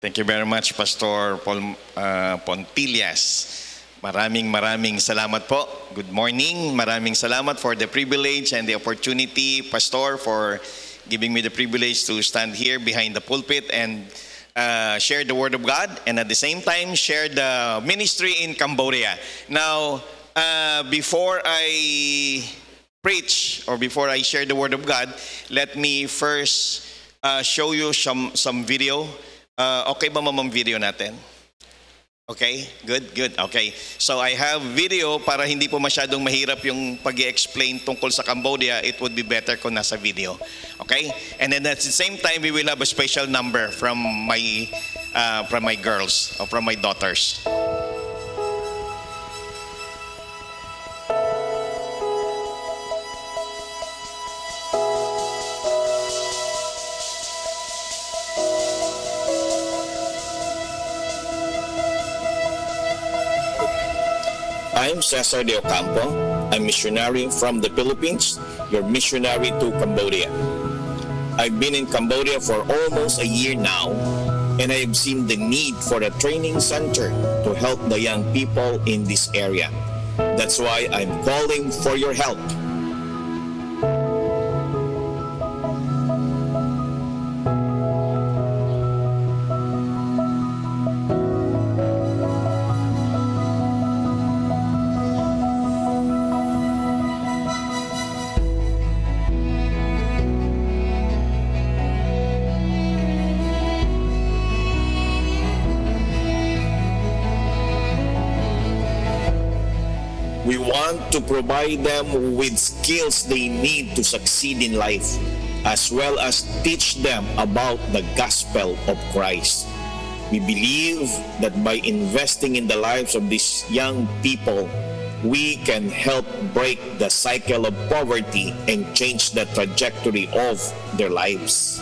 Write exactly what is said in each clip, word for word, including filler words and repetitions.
Thank you very much, Pastor Paul uh, Pontillas. Maraming maraming salamat po. Good morning. Maraming salamat for the privilege and the opportunity, Pastor, for giving me the privilege to stand here behind the pulpit and uh, share the Word of God, and at the same time share the ministry in Cambodia. Now, uh, before I preach or before I share the Word of God, let me first uh, show you some, some video. Uh, okay ba mamang video natin? Okay, good, good. Okay, so I have video para hindi po masyadong mahirap yung pag-i-explain tungkol sa Cambodia. It would be better kung nasa video. Okay, and then at the same time, we will have a special number from my uh, from my girls or from my daughters. I'm Cesar de Ocampo. I'm missionary from the Philippines, your missionary to Cambodia. I've been in Cambodia for almost a year now, and I have seen the need for a training center to help the young people in this area. That's why I'm calling for your help. We want to provide them with skills they need to succeed in life, as well as teach them about the gospel of Christ. We believe that by investing in the lives of these young people, we can help break the cycle of poverty and change the trajectory of their lives.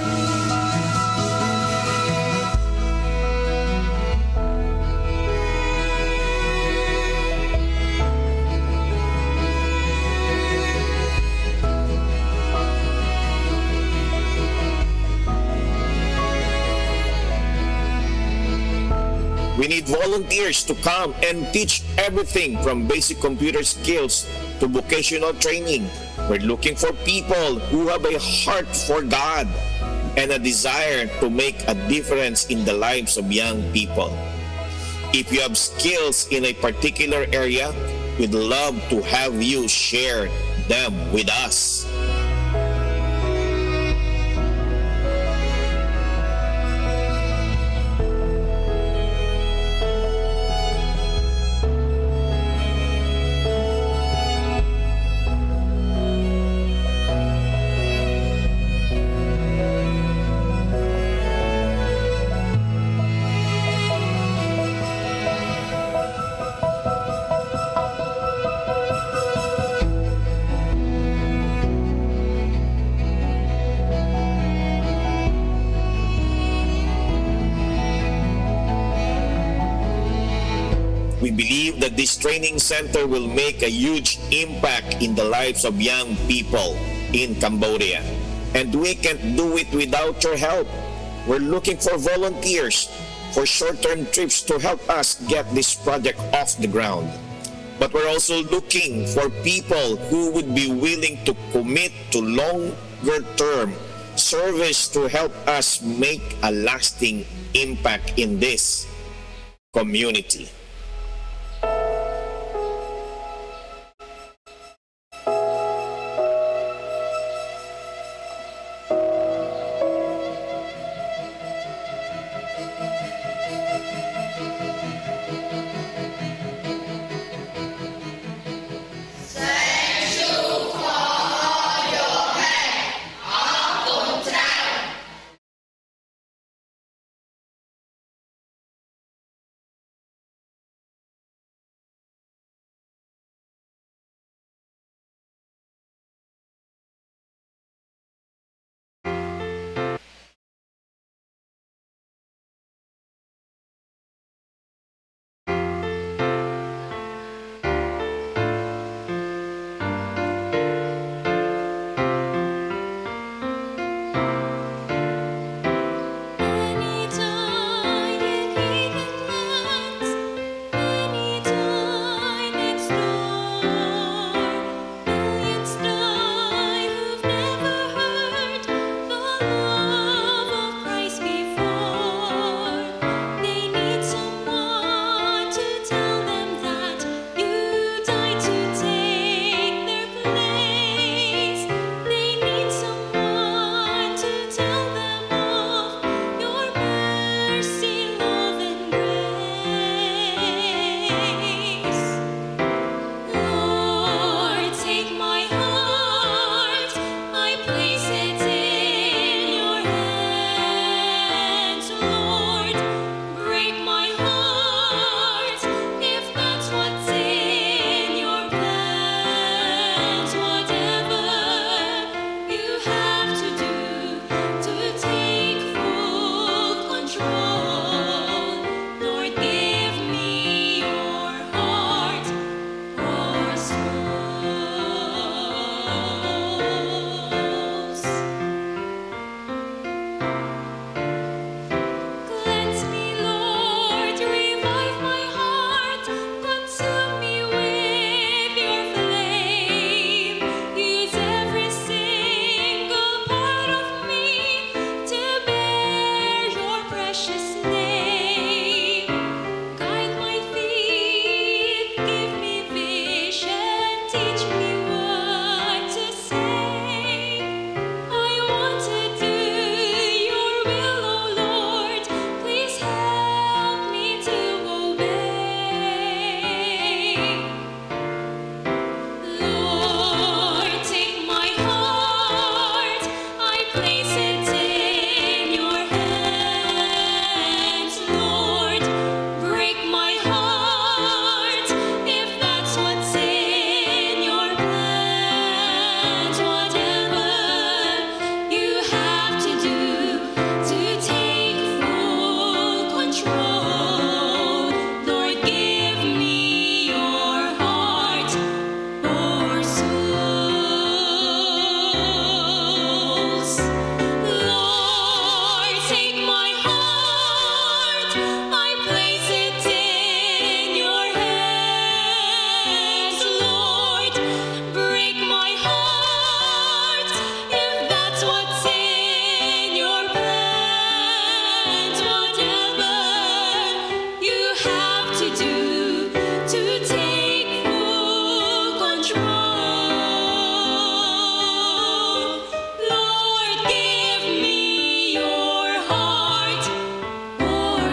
We need volunteers to come and teach everything from basic computer skills to vocational training. We're looking for people who have a heart for God and a desire to make a difference in the lives of young people. If you have skills in a particular area, we'd love to have you share them with us. We believe that this training center will make a huge impact in the lives of young people in Cambodia. And we can't do it without your help. We're looking for volunteers for short-term trips to help us get this project off the ground. But we're also looking for people who would be willing to commit to longer-term service to help us make a lasting impact in this community.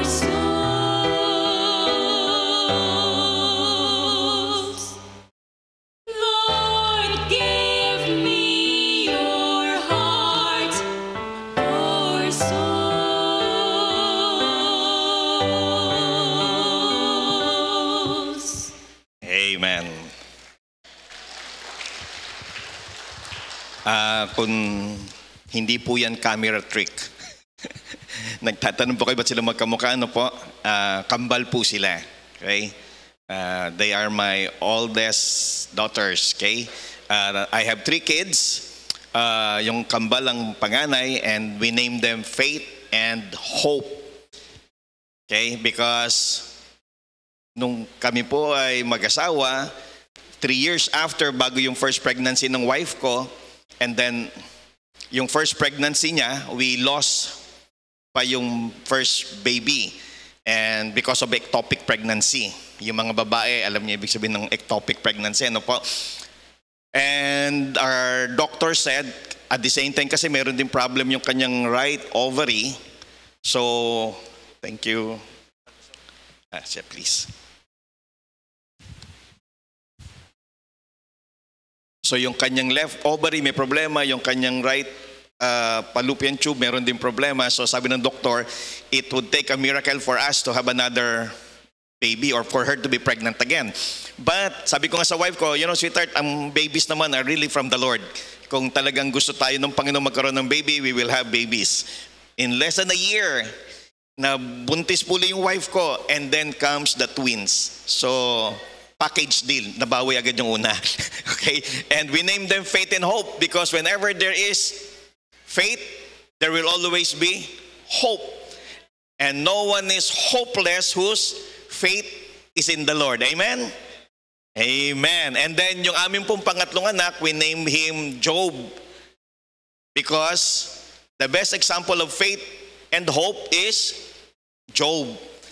souls. Lord, give me your heart for souls. Amen. Ah, kung hindi po yan camera trick. Nagtatanong po kayo ba't sila magkamukha? Ano po? Ah, kambal po sila. Okay? Ah, they are my oldest daughters. Okay? Ah, I have three kids. Ah, yung kambal ang panganay, and we named them Faith and Hope. Okay? Because nung kami po ay mag-asawa, three years after bago yung first pregnancy ng wife ko, and then yung first pregnancy niya, we lost pa yung first baby. And because of ectopic pregnancy. Yung mga babae, alam niyo ibig sabihin ng ectopic pregnancy, ano po? And our doctor said, at the same time kasi meron din problem yung kanyang right ovary. So, thank you. Ah, siya, please. So yung kanyang left ovary may problema, yung kanyang right uh, fallopian tube meron din problema. So sabi ng doktor, it would take a miracle for us to have another baby or for her to be pregnant again. But sabi ko nga sa wife ko, you know sweetheart, ang babies naman are really from the Lord. Kung talagang gusto tayo ng Panginoon magkaroon ng baby, we will have babies. In less than a year, na buntis puli yung wife ko, and then comes the twins. So package deal, nabawi agad yung una. Okay? And we named them Faith and Hope because whenever there is faith, there will always be hope. And no one is hopeless whose faith is in the Lord. Amen? Amen. And then yung aming pong pangatlong anak, we named him Job because the best example of faith and hope is Job.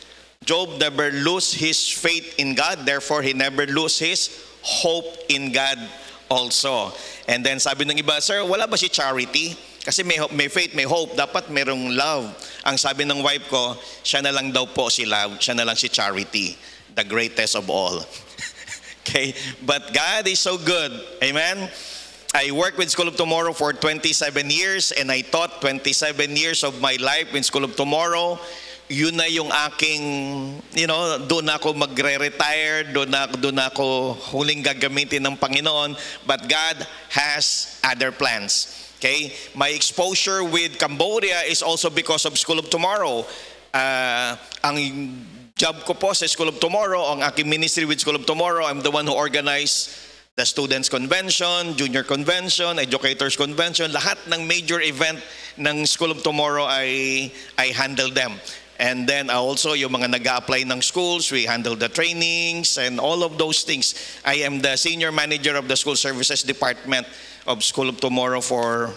Job never lose his faith in God, therefore he never lose his hope in God also. And then sabi ng iba, sir, wala ba si Charity? Kasi may, may faith, may hope, dapat merong love. Ang sabi ng wife ko, siya na lang daw po si love, siya na lang si Charity, the greatest of all. Okay? But God is so good. Amen? I worked with School of Tomorrow for twenty-seven years and I taught twenty-seven years of my life in School of Tomorrow. Yun na yung aking, you know, doon ako magre-retire, doon na, doon na ako huling gagamitin ng Panginoon. But God has other plans. Okay? My exposure with Cambodia is also because of School of Tomorrow. Uh, ang job ko po sa School of Tomorrow, ang aking ministry with School of Tomorrow, I'm the one who organized the Students' Convention, Junior Convention, Educators' Convention, lahat ng major event ng School of Tomorrow, I, I handle them. And then also yung mga nag-a-apply ng schools, we handle the trainings and all of those things. I am the senior manager of the School Services Department of School of Tomorrow for,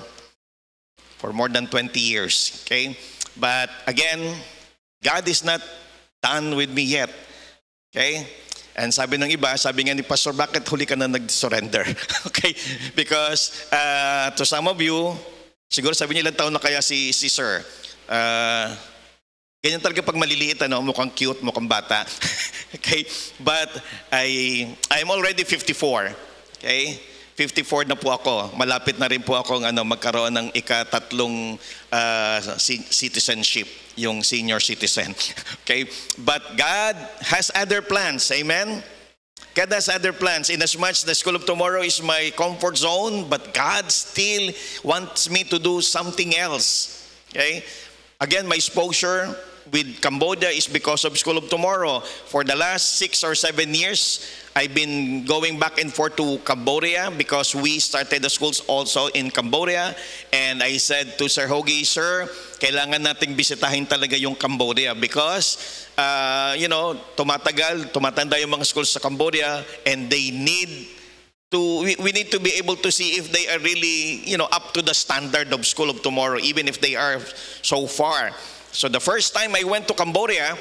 for more than twenty years. Okay? But again, God is not done with me yet. Okay? And sabi ng iba, sabi nga ni Pastor, bakit huli ka na nag-surrender? Okay? Because uh, to some of you, siguro sabi niyo ilang taon na kaya si, si Sir. Uh, ganyan talaga pag maliliit, ano, mukhang cute, mukhang bata. Okay? But I, I'm already fifty-four. Okay? fifty-four na po ako. Malapit na rin po akong ano, magkaroon ng ikatatlong uh, citizenship, yung senior citizen. Okay? But God has other plans. Amen? God has other plans. Inasmuch the School of Tomorrow is my comfort zone, but God still wants me to do something else. Okay? Again, my exposure with Cambodia is because of School of Tomorrow. For the last six or seven years, I've been going back and forth to Cambodia because we started the schools also in Cambodia. And I said to Sir Hoagie, Sir, kailangan nating bisitahin talaga yung Cambodia because, uh, you know, tumatagal, tumatanda yung mga schools sa Cambodia and they need to, we, we need to be able to see if they are really, you know, up to the standard of School of Tomorrow, even if they are so far. So the first time I went to Cambodia,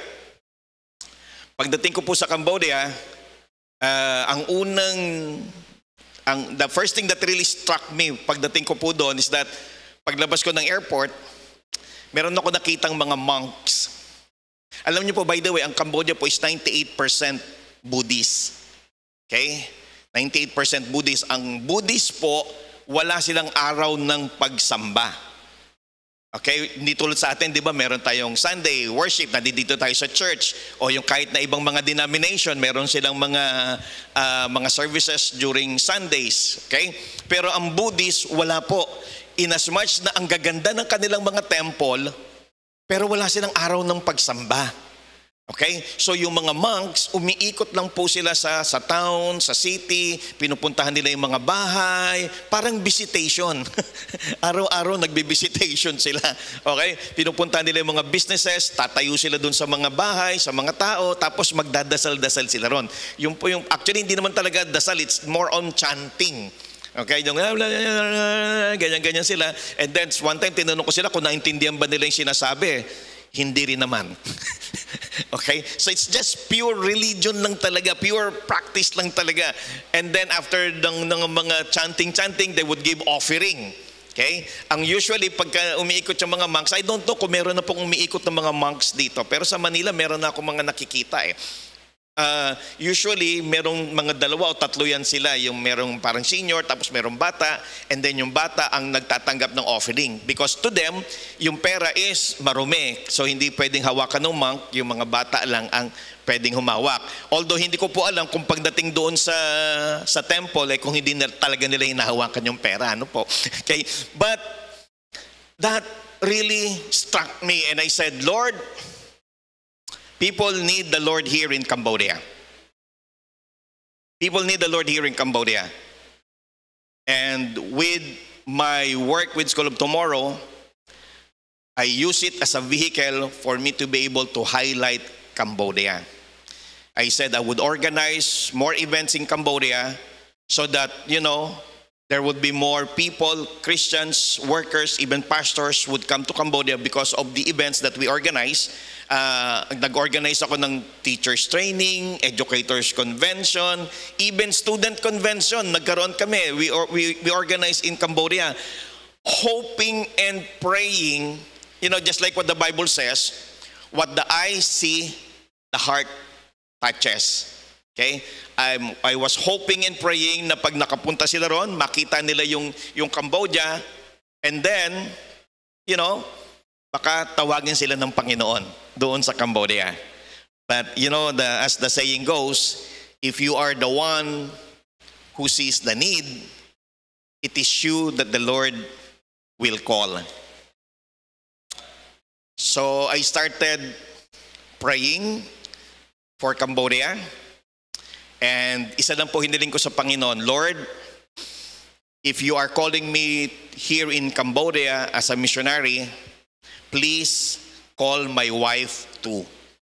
pagdating ko po sa Cambodia, uh, ang unang, ang, the first thing that really struck me pagdating ko po doon is that paglabas ko ng airport, meron ako nakitang mga monks. Alam niyo po, by the way, ang Cambodia po is ninety-eight percent Buddhist. Okay? ninety-eight percent Buddhist. Ang Buddhist po, wala silang araw ng pagsamba. Okay, hindi tulad sa atin, di ba, meron tayong Sunday worship, nandito tayo sa church, o yung kahit na ibang mga denomination, meron silang mga uh, mga services during Sundays. Okay? Pero ang Buddhist, wala po. Inasmuch na ang gaganda ng kanilang mga temple, pero wala silang araw ng pagsamba. Okay? So yung mga monks, umiikot lang po sila sa, sa town, sa city, pinupuntahan nila yung mga bahay, parang visitation. Araw-araw nagbi-visitation sila. Okay? Pinupuntahan nila yung mga businesses, tatayo sila dun sa mga bahay, sa mga tao, tapos magdadasal-dasal sila ron. Yung po yung, actually hindi naman talaga dasal, it's more on chanting. Okay, yung ganyan-ganyan sila. And then one time tinanong ko sila kung naintindihan ba nila yung sinasabi. Hindi rin naman. Okay? So it's just pure religion lang talaga, pure practice lang talaga. And then after ng, ng mga chanting-chanting, they would give offering. Okay? Ang usually, pagka umiikot yung mga monks, I don't know kung meron na pong umiikot ng mga monks dito. Pero sa Manila, meron na ako mga nakikita eh. Uh, usually, merong mga dalawa o tatlo yan sila. Yung merong parang senior, tapos merong bata, and then yung bata ang nagtatanggap ng offering. Because to them, yung pera is marumi. So, hindi pwedeng hawakan ng monk, yung mga bata lang ang pwedeng humawak. Although, hindi ko po alam kung pagdating doon sa sa temple, eh, kung hindi na, talaga nila hinahawakan yung pera. Ano po? Okay? But, that really struck me, and I said, Lord, people need the Lord here in Cambodia. People need the Lord here in Cambodia. And with my work with School of Tomorrow, I use it as a vehicle for me to be able to highlight Cambodia. I said I would organize more events in Cambodia so that, you know, there would be more people, Christians, workers, even pastors would come to Cambodia because of the events that we organize. Uh, nag-organize ako ng teachers training, educators convention, even student convention. Nagkaroon kami. We, we, we organize in Cambodia, hoping and praying, you know, just like what the Bible says, what the eye see, the heart touches. Okay? I'm, I was hoping and praying na pag nakapunta sila ron, makita nila yung, yung Cambodia, and then, you know, baka tawagin sila ng Panginoon doon sa Cambodia. But, you know, the, as the saying goes, if you are the one who sees the need, it is you that the Lord will call. So, I started praying for Cambodia. And isa lang po hiniling ko sa Panginoon, Lord, if you are calling me here in Cambodia as a missionary, please call my wife too.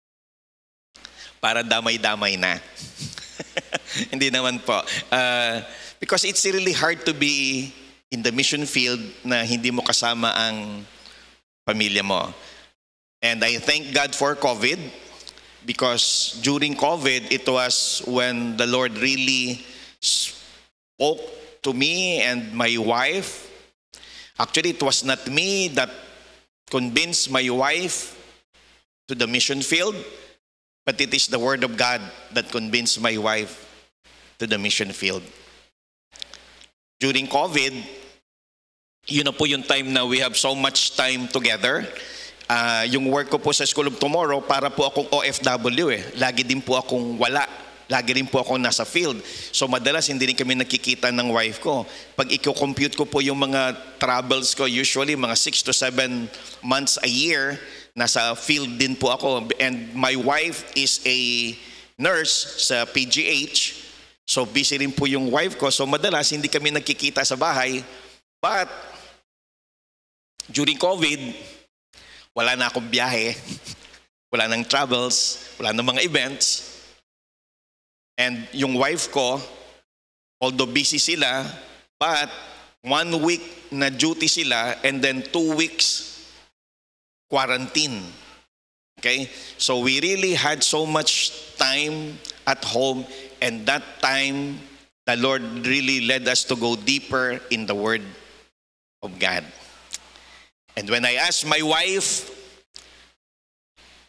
Para damay-damay na. Hindi naman po. Uh, because it's really hard to be in the mission field na hindi mo kasama ang pamilya mo. And I thank God for COVID. Because during COVID, it was when the Lord really spoke to me and my wife. Actually, it was not me that convinced my wife to the mission field, but it is the Word of God that convinced my wife to the mission field. During COVID, yun na po yung time na we have so much time together. Uh, yung work ko po sa School of Tomorrow, para po akong O F W eh. Lagi din po akong wala. Lagi rin po akong nasa field. So madalas hindi rin kami nakikita ng wife ko. Pag i-compute ko po yung mga travels ko, usually mga six to seven months a year, nasa field din po ako. And my wife is a nurse sa P G H. So busy rin po yung wife ko. So madalas hindi kami nakikita sa bahay. But during COVID, wala na akong biyahe, wala nang travels, wala nang mga events. And yung wife ko, although busy sila, but one week na duty sila and then two weeks quarantine. Okay? So we really had so much time at home, and that time, the Lord really led us to go deeper in the Word of God. And when I asked my wife,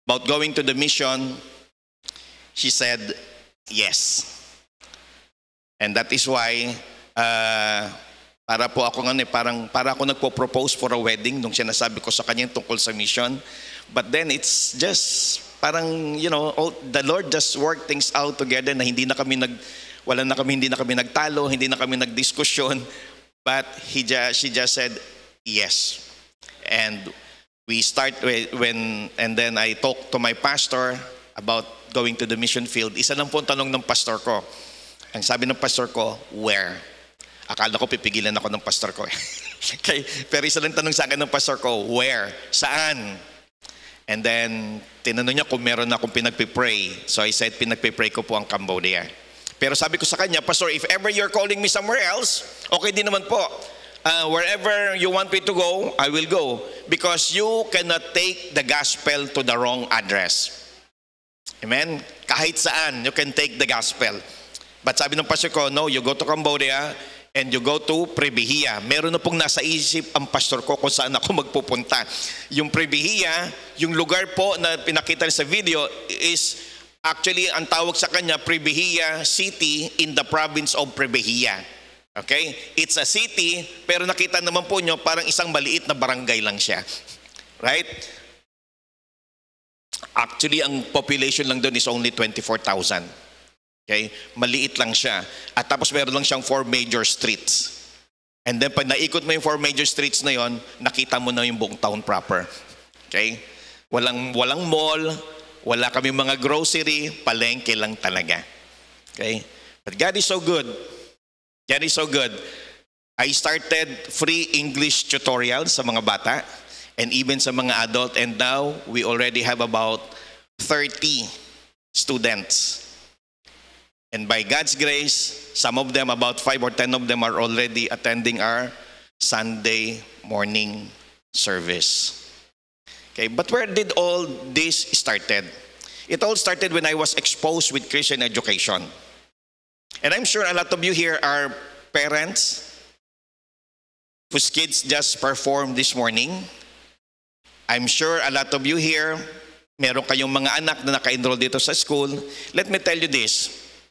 about going to the mission, she said, yes. And that is why, uh, para po ako nga, parang, para ako nagpo-propose for a wedding nung sinasabi ko sa kanya tungkol sa mission. But then it's just, parang, you know, all, the Lord just worked things out together na hindi na kami nag, wala na kami, hindi na kami nagtalo, hindi na kami nagdiskusyon. But he just, she just said, yes. And we start when, and then I talked to my pastor about going to the mission field. Isa lang po ang tanong ng pastor ko. Ang sabi ng pastor ko, where? Akala ko pipigilan ako ng pastor ko. Okay. Pero isa lang tanong sa akin ng pastor ko, where? Saan? And then, tinanong niya kung meron akong pinagpipray. So I said, pinagpipray ko po ang Cambodia. Pero sabi ko sa kanya, Pastor, if ever you're calling me somewhere else, okay din naman po. Uh, wherever you want me to go, I will go. Because you cannot take the gospel to the wrong address. Amen? Kahit saan, you can take the gospel. But sabi ng pastor ko, no, you go to Cambodia and you go to Prebihia. Meron na pong nasa isip ang pastor ko kung saan ako magpupunta. Yung Prebihia, yung lugar po na pinakita sa video is actually ang tawag sa kanya Prebihia City in the province of Prebihia. Okay? It's a city, pero nakita naman po nyo parang isang maliit na barangay lang siya. Right? Actually, ang population lang doon is only twenty-four thousand. Okay? Maliit lang siya. At tapos meron lang siyang four major streets. And then pag naikot mo yung four major streets na yon, nakita mo na yung buong town proper. Okay? Walang, walang mall, wala kami mga grocery, palengke lang talaga. Okay? But God is so good. God is so good. I started free English tutorials sa mga bata and even sa mga adult, and now we already have about thirty students. And by God's grace, some of them, about five or ten of them, are already attending our Sunday morning service. Okay, but where did all this started? It all started when I was exposed with Christian education. And I'm sure a lot of you here are parents whose kids just performed this morning. I'm sure a lot of you here, meron kayong mga anak na naka-enroll dito sa school. Let me tell you this.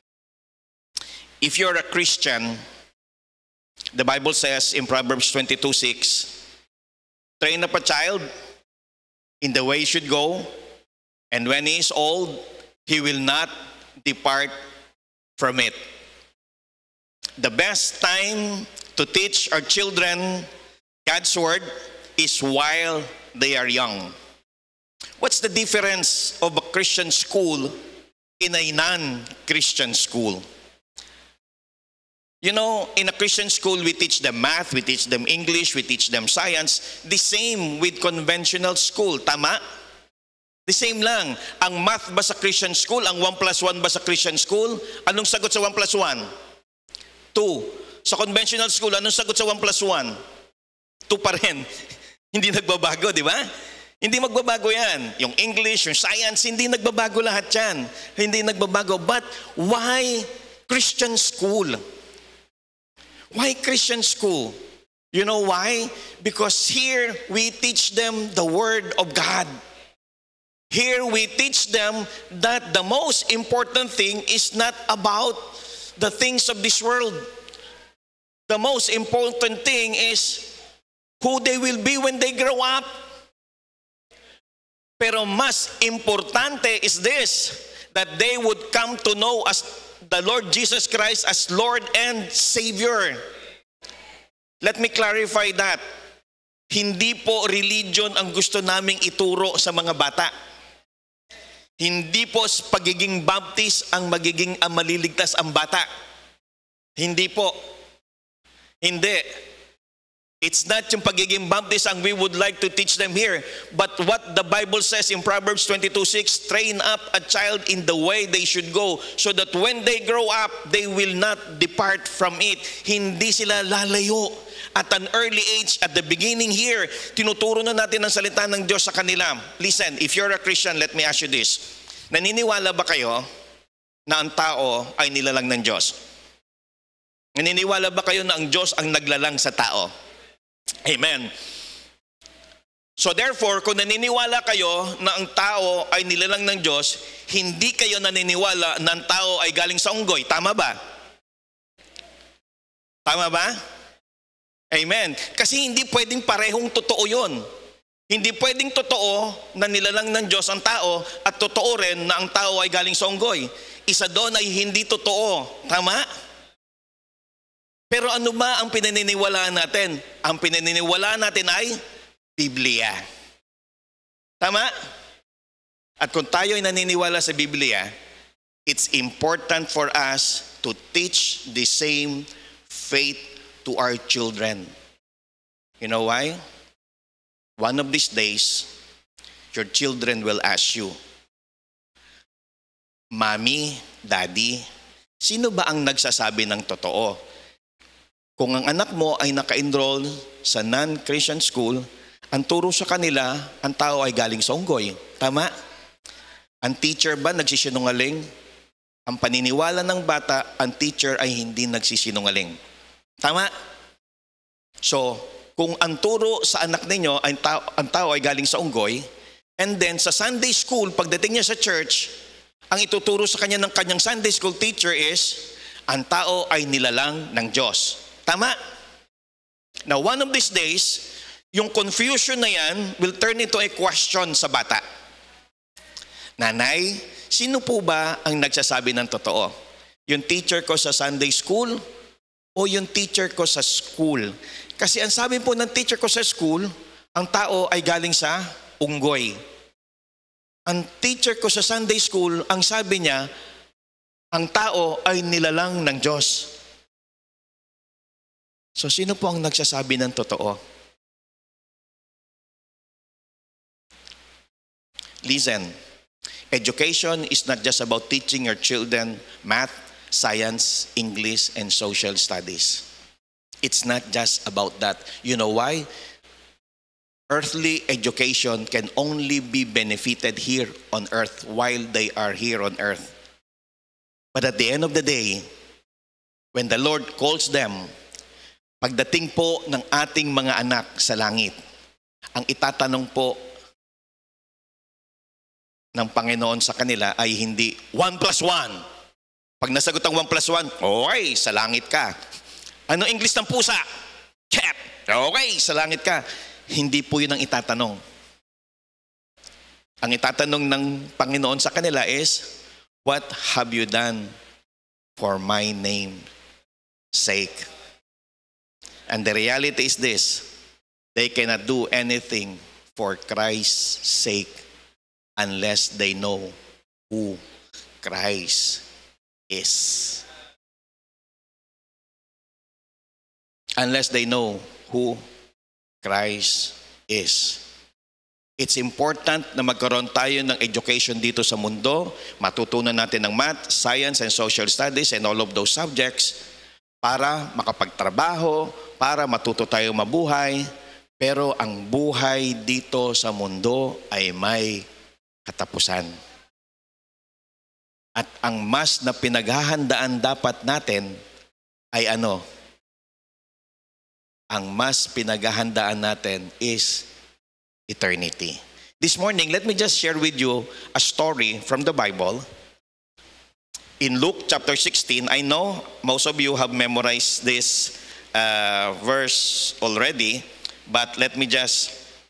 If you're a Christian, the Bible says in Proverbs twenty-two six, train up a child in the way he should go, and when he is old, he will not depart from it. The best time to teach our children God's word is while they are young. What's the difference of a Christian school in a non-Christian school? You know, in a Christian school, we teach them math, we teach them English, we teach them science. The same with conventional school, tama? The same lang. Ang math ba sa Christian school? Ang one plus one ba sa Christian school? Anong sagot sa one plus one? two. Sa conventional school, anong sagot sa one plus one? two pa rin. Hindi nagbabago, di ba? Hindi magbabago yan. Yung English, yung science, hindi nagbabago lahat yan. Hindi nagbabago. But why Christian school? Why Christian school? You know why? Because here we teach them the Word of God. Here we teach them that the most important thing is not about the things of this world. The most important thing is who they will be when they grow up. Pero mas importante is this, that they would come to know as the Lord Jesus Christ as Lord and Savior. Let me clarify that. Hindi po religion ang gusto naming ituro sa mga bata. Hindi po pagiging baptist ang magiging ang maliligtas ang bata. Hindi po. Hindi. It's not yung pagiging baptist ang we would like to teach them here. But what the Bible says in Proverbs twenty-two six, train up a child in the way they should go so that when they grow up, they will not depart from it. Hindi sila lalayo. At an early age, at the beginning here, tinuturo na natin ang salita ng Diyos sa kanila. Listen, if you're a Christian, let me ask you this. Naniniwala ba kayo na ang tao ay nilalang ng Diyos? Naniniwala ba kayo na ang Diyos ang naglalang sa tao? Amen. So therefore, kung naniniwala kayo na ang tao ay nilalang ng Diyos, hindi kayo naniniwala na ang tao ay galing sa unggoy. Tama ba? Tama ba? Amen. Kasi hindi pwedeng parehong totoo yon. Hindi pwedeng totoo na nilalang ng Diyos ang tao at totoo rin na ang tao ay galing sa unggoy. Isa doon ay hindi totoo. Tama? Pero ano ba ang pinaniniwalaan natin? Ang pinaniniwalaan natin ay Biblia. Tama? At kung tayo ay naniniwala sa Biblia, it's important for us to teach the same faith to our children. You know why? One of these days, your children will ask you, Mommy, Daddy, sino ba ang nagsasabi ng totoo? Kung ang anak mo ay naka-enroll sa non-Christian school, ang turo sa kanila, ang tao ay galing sa unggoy. Tama? Ang teacher ba nagsisinungaling? Ang paniniwala ng bata, ang teacher ay hindi nagsisinungaling. Tama? So, kung ang turo sa anak ninyo, ang tao, ang tao ay galing sa unggoy, and then sa Sunday school, pagdating niya sa church, ang ituturo sa kanya ng kanyang Sunday school teacher is, ang tao ay nilalang ng Diyos. Tama? Now, one of these days, yung confusion na yan will turn into a question sa bata. Nanay, sino po ba ang nagsasabi ng totoo? Yung teacher ko sa Sunday school o yung teacher ko sa school? Kasi ang sabi po ng teacher ko sa school, ang tao ay galing sa unggoy. Ang teacher ko sa Sunday school, ang sabi niya, ang tao ay nilalang ng Diyos. So sino po ang nagsasabi ng totoo? Listen, education is not just about teaching your children math, science, English, and social studies. It's not just about that. You know why? Earthly education can only be benefited here on earth while they are here on earth. But at the end of the day, when the Lord calls them, pagdating po ng ating mga anak sa langit, ang itatanong po ng Panginoon sa kanila ay hindi one plus one. Pag nasagot ang one plus one, okay, sa langit ka. Ano English ng pusa? Cat. Okay, sa langit ka. Hindi po yun ang itatanong. Ang itatanong ng Panginoon sa kanila is, what have you done for my name's sake? And the reality is this, they cannot do anything for Christ's sake unless they know who Christ is. Unless they know who Christ is. It's important na magkaroon tayo ng education dito sa mundo. Matutunan natin ng math, science, and social studies and all of those subjects para makapagtrabaho, para matuto tayo mabuhay. Pero ang buhay dito sa mundo ay may katapusan. At ang mas na pinaghahandaan dapat natin ay ano? Ang mas pinaghahandaan natin is eternity. This morning, let me just share with you a story from the Bible. In Luke chapter sixteen, I know most of you have memorized this uh, verse already, but let me just,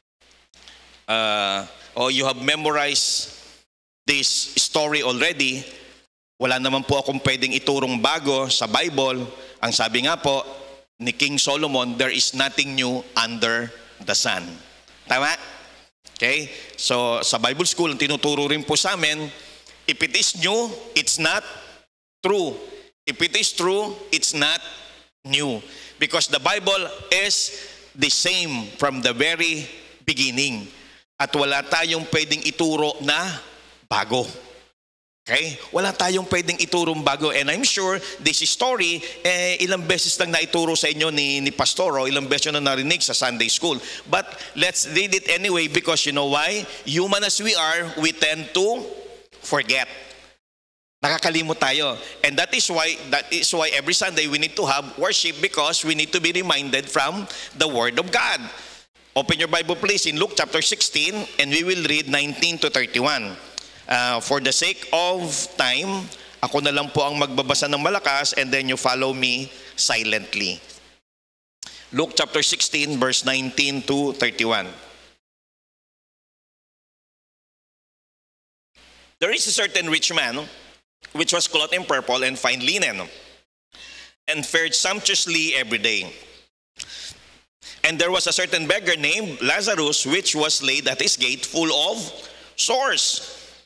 uh, or you have memorized this story already. Wala naman po akong pwedeng iturong bago sa Bible. Ang sabi nga po ni King Solomon, there is nothing new under the sun. Tama? Okay? So, sa Bible school, tinuturo rin po sa amin, if it is new, it's not true. If it is true, it's not new. Because the Bible is the same from the very beginning. At wala tayong pwedeng ituro na bago. Okay? Wala tayong pwedeng iturong bago. And I'm sure this story, eh, ilang beses lang naituro sa inyo ni, ni Pastoro, ilang beses na narinig sa Sunday school. But let's read it anyway because you know why? Human as we are, we tend to forget. Nakakalimot tayo. And that is why that is why every Sunday we need to have worship because we need to be reminded from the Word of God. Open your Bible please in Luke chapter sixteen and we will read nineteen to thirty-one. Uh, for the sake of time, ako na lang po ang magbabasa ng malakas and then you follow me silently. Luke chapter sixteen verse nineteen to thirty-one. There is a certain rich man which was clothed in purple and fine linen and fared sumptuously every day. And there was a certain beggar named Lazarus which was laid at his gate full of sores.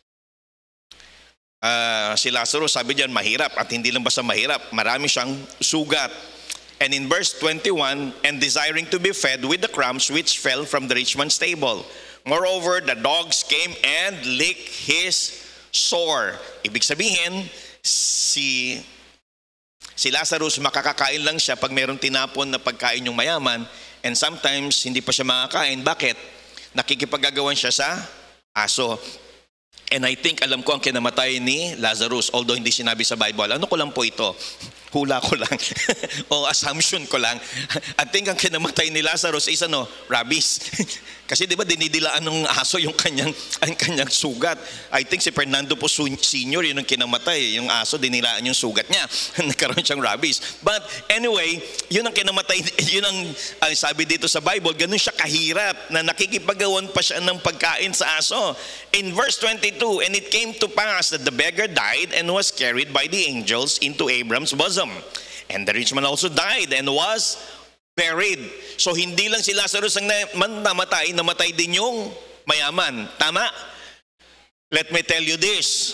Uh, si Lazarus, sabi diyan, mahirap, at hindi lang basta mahirap, marami siyang sugat. And in verse twenty-one, and desiring to be fed with the crumbs which fell from the rich man's table. Moreover, the dogs came and licked his sore. Ibig sabihin, si si Lazarus makakakain lang siya pag mayroong tinapon na pagkain yung mayaman, and sometimes hindi pa siya makakain. Bakit? Nakikipagagawan siya sa aso. And I think alam ko ang kinamatay ni Lazarus, although hindi sinabi sa Bible. Ano ko lang po ito? Hula ko lang. O assumption ko lang. I think ang kinamatay ni Lazarus is ano, rabies. Kasi di ba dinidilaan ng aso yung kanyang, ang kanyang sugat. I think si Fernando po Senior yun ang kinamatay. Yung aso dinilaan yung sugat niya. Nagkaroon siyang rabies. But anyway, yun ang kinamatay. Yun ang uh, sabi dito sa Bible. Ganun siya kahirap na nakikipagawan pa siya ng pagkain sa aso. In verse twenty-two, and it came to pass that the beggar died and was carried by the angels into Abram's bosom. And the rich man also died and was buried. So hindi lang si Lazarus ang namatay, namatay din yung mayaman. Tama? Let me tell you this.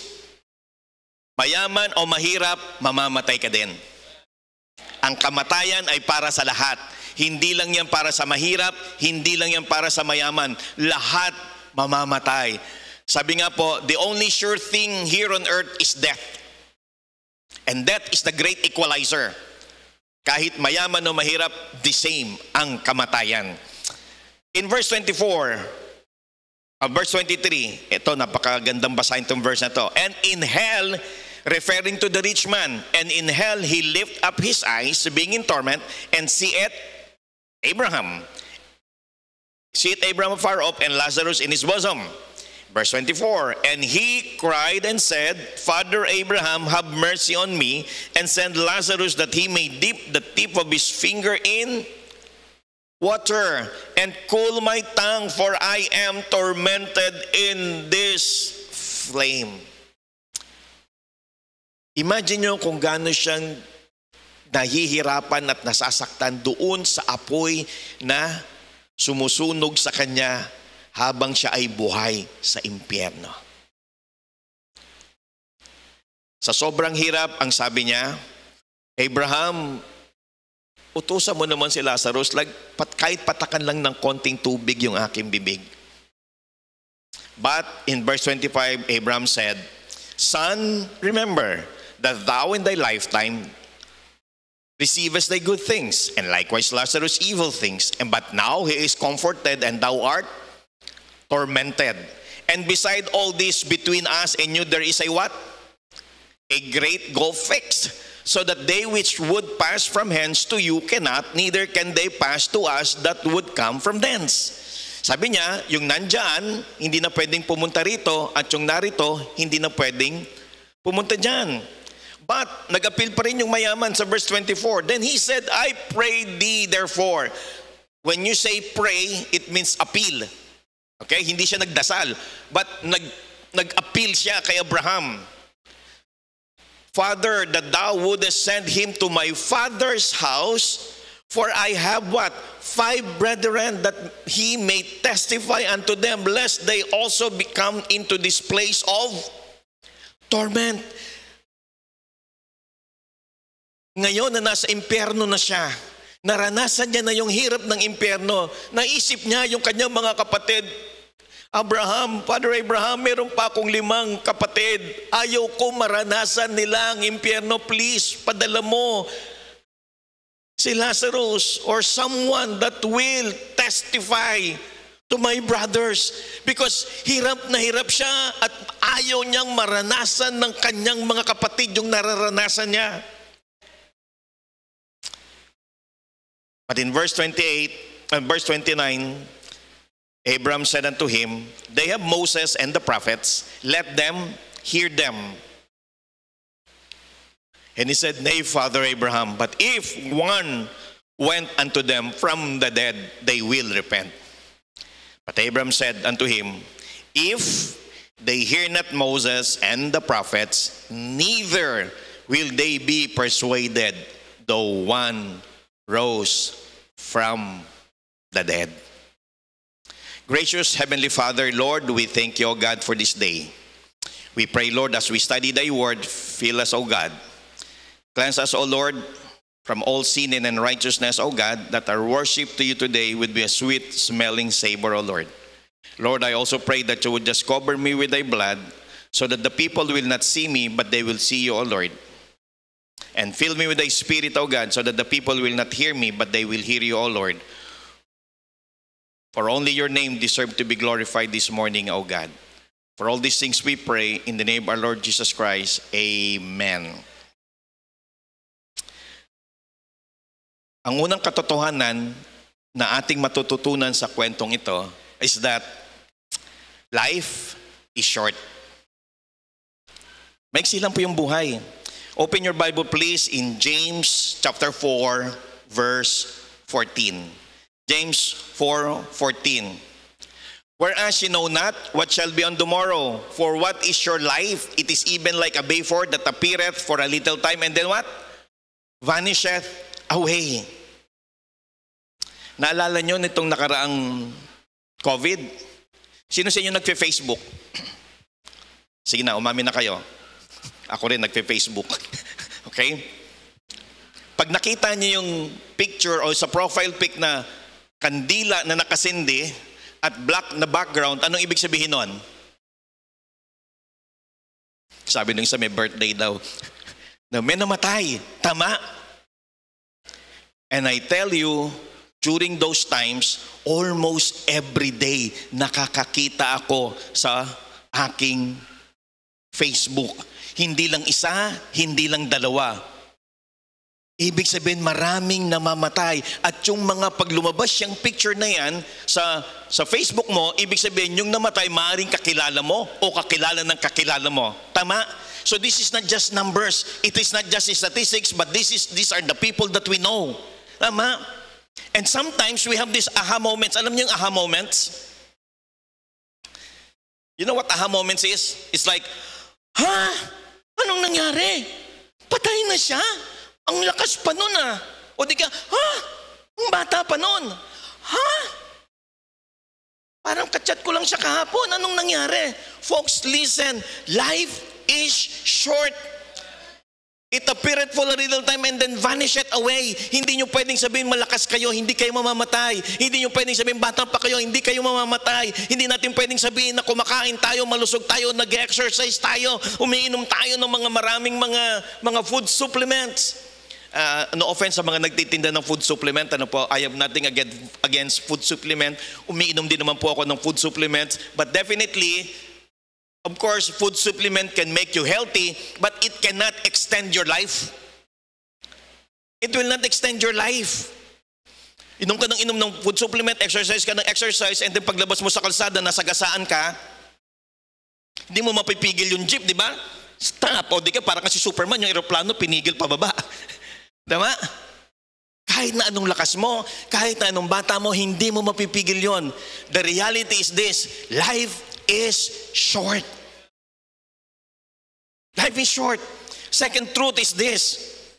Mayaman o mahirap, mamamatay ka din. Ang kamatayan ay para sa lahat. Hindi lang yan para sa mahirap, hindi lang yan para sa mayaman. Lahat mamamatay. Sabi nga po, the only sure thing here on earth is death. And death is the great equalizer. Kahit mayaman o mahirap, the same ang kamatayan. In verse twenty-four, uh, verse twenty-three, ito napakagandang basahin itong verse na to. And in hell, referring to the rich man, and in hell he lift up his eyes, being in torment, and seeth Abraham. Seeth Abraham far off, and Lazarus in his bosom. Verse twenty-four, and he cried and said, Father Abraham, have mercy on me, and send Lazarus that he may dip the tip of his finger in water, and cool my tongue, for I am tormented in this flame. Imagine nyo kung gaano siyang nahihirapan at nasasaktan doon sa apoy na sumusunog sa kanya habang siya ay buhay sa impyerno. Sa sobrang hirap, ang sabi niya, Abraham, utusan mo naman si Lazarus, like, pat, kahit patakan lang ng konting tubig yung aking bibig. But in verse twenty-five, Abraham said, Son, remember that thou in thy lifetime receivest thy good things, and likewise Lazarus evil things. And but now he is comforted, and thou art tormented. And beside all this, between us and you there is a what? A great gulf fixed, so that they which would pass from hence to you cannot, neither can they pass to us that would come from thence. Sabi niya, yung nandyan, hindi na pwedeng pumunta rito, at yung narito, hindi na pwedeng pumunta dyan. But nag-appeal pa rin yung mayaman sa verse twenty-four. Then he said, I pray thee therefore. When you say pray, it means appeal. Okay, hindi siya nagdasal, but nag, nag-appeal siya kay Abraham. Father, that thou wouldest send him to my father's house, for I have what? Five brethren, that he may testify unto them, lest they also become into this place of torment. Ngayon na nasa impyerno na siya, naranasan niya na yung hirap ng impyerno. Naisip niya yung kanyang mga kapatid. Abraham, Father Abraham, meron pa akong limang kapatid. Ayaw ko maranasan nila ang impyerno. Please, padala mo si Lazarus or someone that will testify to my brothers. Because hirap na hirap siya at ayaw niyang maranasan ng kanyang mga kapatid yung nararanasan niya. But in verse twenty-eight, and verse twenty-nine, Abraham said unto him, They have Moses and the prophets, let them hear them. And he said, Nay, Father Abraham, but if one went unto them from the dead, they will repent. But Abraham said unto him, If they hear not Moses and the prophets, neither will they be persuaded, though one rose from the dead. Gracious Heavenly Father, Lord, we thank you, O God, for this day. We pray, Lord, as we study thy word, fill us, O God. Cleanse us, O Lord, from all sin and unrighteousness, O God, that our worship to you today would be a sweet-smelling savor, O Lord. Lord, I also pray that you would just cover me with thy blood so that the people will not see me, but they will see you, O Lord. And fill me with thy Spirit, O God, so that the people will not hear me, but they will hear you, O Lord. For only your name deserves to be glorified this morning, O God. For all these things we pray in the name of our Lord Jesus Christ. Amen. Ang unang katotohanan na ating matututunan sa kwentong ito is that life is short. Maiksi lang po yung buhay. Open your Bible please in James chapter four verse fourteen. James four fourteen. Whereas you know not what shall be on tomorrow, for what is your life? It is even like a vapor that appeareth for a little time and then what? Vanisheth away. Naalala nyo nitong nakaraang COVID? Sino sa inyo nagpe-Facebook? Sige na, umamin na kayo. Ako rin nagpe-Facebook. Okay? Pag nakita niyo yung picture o sa profile pic na kandila na nakasindi at black na background, anong ibig sabihin nun? Sabi nung isa may birthday daw, na may namatay. Tama. And I tell you, during those times, almost every day, nakakakita ako sa aking Facebook. Hindi lang isa, hindi lang dalawa. Ibig sabihin, maraming namamatay. At yung mga pag lumabas yung picture na yan sa, sa Facebook mo, ibig sabihin, yung namatay, maaaring kakilala mo o kakilala ng kakilala mo. Tama? So this is not just numbers. It is not just statistics, but this is these are the people that we know. Tama? And sometimes we have these aha moments. Alam niyo yung aha moments? You know what aha moments is? It's like, ha? Anong nangyari? Patay na siya? Ang lakas pa nun ah. O di ka, ha? Ang bata pa nun. Ha? Parang kachat ko lang siya kahapon. Anong nangyari? Folks, listen. Life is short. It appeared for a little time and then vanished away. Hindi nyo pwedeng sabihin malakas kayo, hindi kayo mamamatay. Hindi nyo pwedeng sabihin bata pa kayo, hindi kayo mamamatay. Hindi natin pwedeng sabihin na kumakain tayo, malusog tayo, nag-exercise tayo, umiinom tayo ng mga maraming mga mga food supplements. Uh, no offense sa mga nagtitinda ng food supplement. Ano po, I have nothing against, against food supplement. Umiinom din naman po ako ng food supplements. But definitely, of course, food supplement can make you healthy, but it cannot extend your life. It will not extend your life. Inom ka ng inom ng food supplement, exercise ka ng exercise, and then paglabas mo sa kalsada, nasagasaan ka, hindi mo mapipigil yung jeep, di ba? Stop. O di ka, parang kasi Superman, yung aeroplano, pinigil pababa. Diba? Kahit na anong lakas mo, kahit na anong bata mo, hindi mo mapipigil yon. The reality is this, life is short. Life is short. Second truth is this,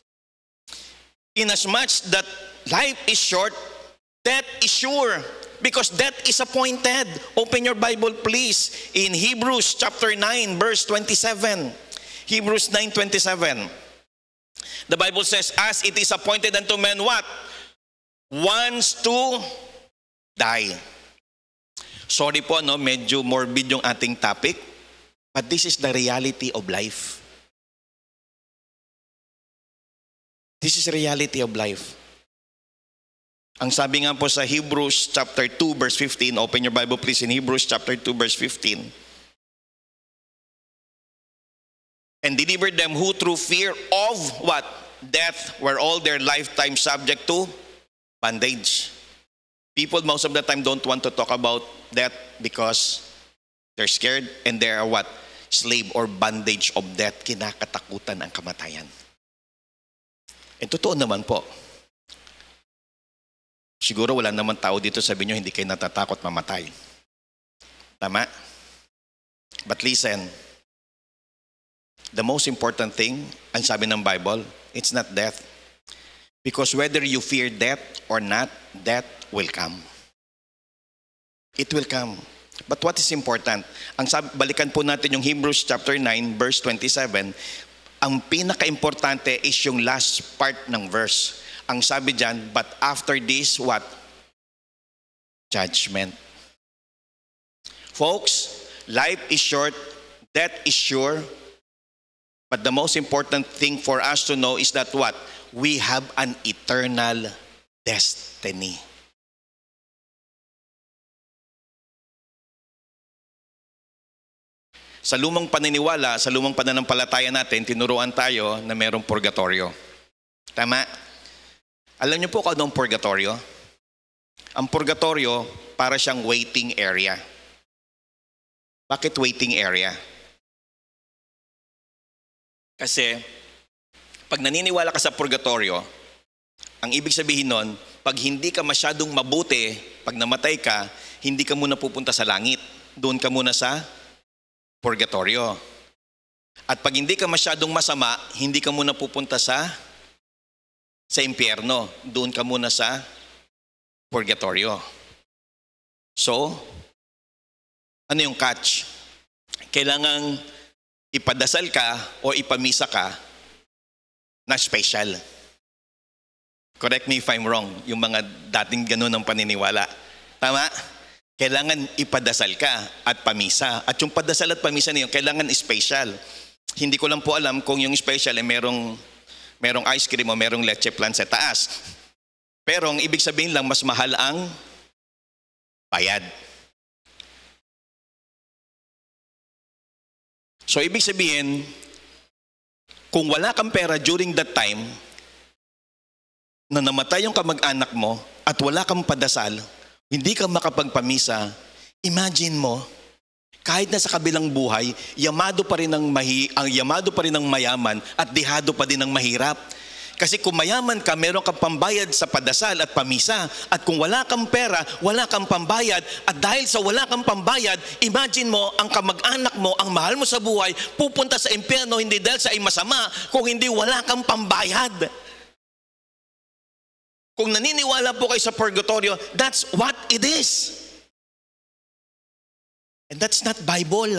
inasmuch that life is short, death is sure, because death is appointed. Open your Bible please in Hebrews chapter nine verse twenty-seven. Hebrews nine twenty-seven. The Bible says, as it is appointed unto men what? Once to die. Sorry po, no, medyo morbid yung ating topic, but this is the reality of life. This is the reality of life. Ang sabi nga po sa Hebrews chapter two verse fifteen, open your Bible please in Hebrews chapter two verse fifteen. And delivered them who through fear of what? Death were all their lifetime subject to bondage. People most of the time don't want to talk about death because they're scared and they are what? Slave or bondage of death. Kinakatakutan ang kamatayan. And totoo naman po. Siguro wala naman tao dito sabi nyo hindi kayo natatakot mamatay. Tama? But listen, the most important thing, ang sabi ng Bible, it's not death. Because whether you fear death or not, death will come. It will come. But what is important? Ang sabi, balikan po natin yung Hebrews chapter nine, verse twenty-seven. Ang pinaka-importante is yung last part ng verse. Ang sabi dyan, but after this, what? Judgment. Folks, life is short, death is sure, but the most important thing for us to know is that what? We have an eternal destiny. Sa lumang paniniwala, sa lumang pananampalataya natin, tinuruan tayo na mayroong purgatorio. Tama? Alam niyo po kung ano ang purgatorio? Ang purgatorio, para siyang waiting area. Bakit waiting area? Kasi, pag naniniwala ka sa purgatorio, ang ibig sabihin nun, pag hindi ka masyadong mabuti, pag namatay ka, hindi ka muna pupunta sa langit. Doon ka muna sa purgatorio. At pag hindi ka masyadong masama, hindi ka muna pupunta sa sa impyerno. Doon ka muna sa purgatorio. So, ano yung catch? Kailangang ipadasal ka o ipamisa ka na special. Correct me if I'm wrong, yung mga dating ganun ang paniniwala. Tama? Kailangan ipadasal ka at pamisa. At yung padasal at pamisa na yun, kailangan special. Hindi ko lang po alam kung yung special ay merong, merong ice cream o merong leche plan sa taas. Pero ang ibig sabihin lang, mas mahal ang bayad. So ibig sabihin, kung wala kang pera during that time, na namatay yung kamag-anak mo at wala kang padasal, hindi ka makapagpamisa, imagine mo, kahit na sa kabilang buhay, yamado pa rin ng mahi, ang yamado pa rin ng mayaman at dihado pa din ng mahirap. Kasi kung mayaman ka, meron kang pambayad sa padasal at pamisa. At kung wala kang pera, wala kang pambayad. At dahil sa wala kang pambayad, imagine mo, ang kamag-anak mo, ang mahal mo sa buhay, pupunta sa impyerno, hindi dahil sa ay masama, kung hindi wala kang pambayad. Kung naniniwala po kayo sa purgatorio, that's what it is. And that's not Bible.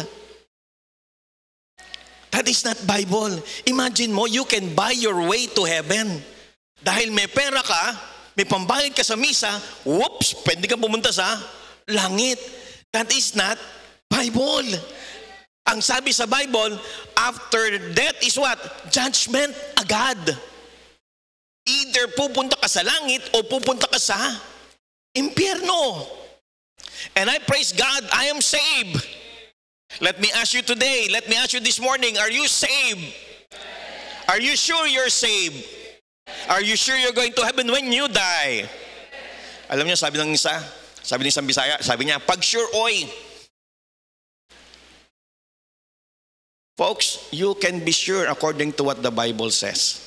That is not Bible. Imagine mo, you can buy your way to heaven. Dahil may pera ka, may pambayad ka sa misa, whoops, pwede ka pumunta sa langit. That is not Bible. Ang sabi sa Bible, after death is what? Judgment agad. Either pupunta ka sa langit o pupunta ka sa impyerno. And I praise God, I am saved. Let me ask you today, let me ask you this morning, are you saved? Are you sure you're saved? Are you sure you're going to heaven when you die? Alam niyo, sabi ng isa, sabi ng isang Bisaya, sabi niya, pag sure oy. Folks, you can be sure according to what the Bible says.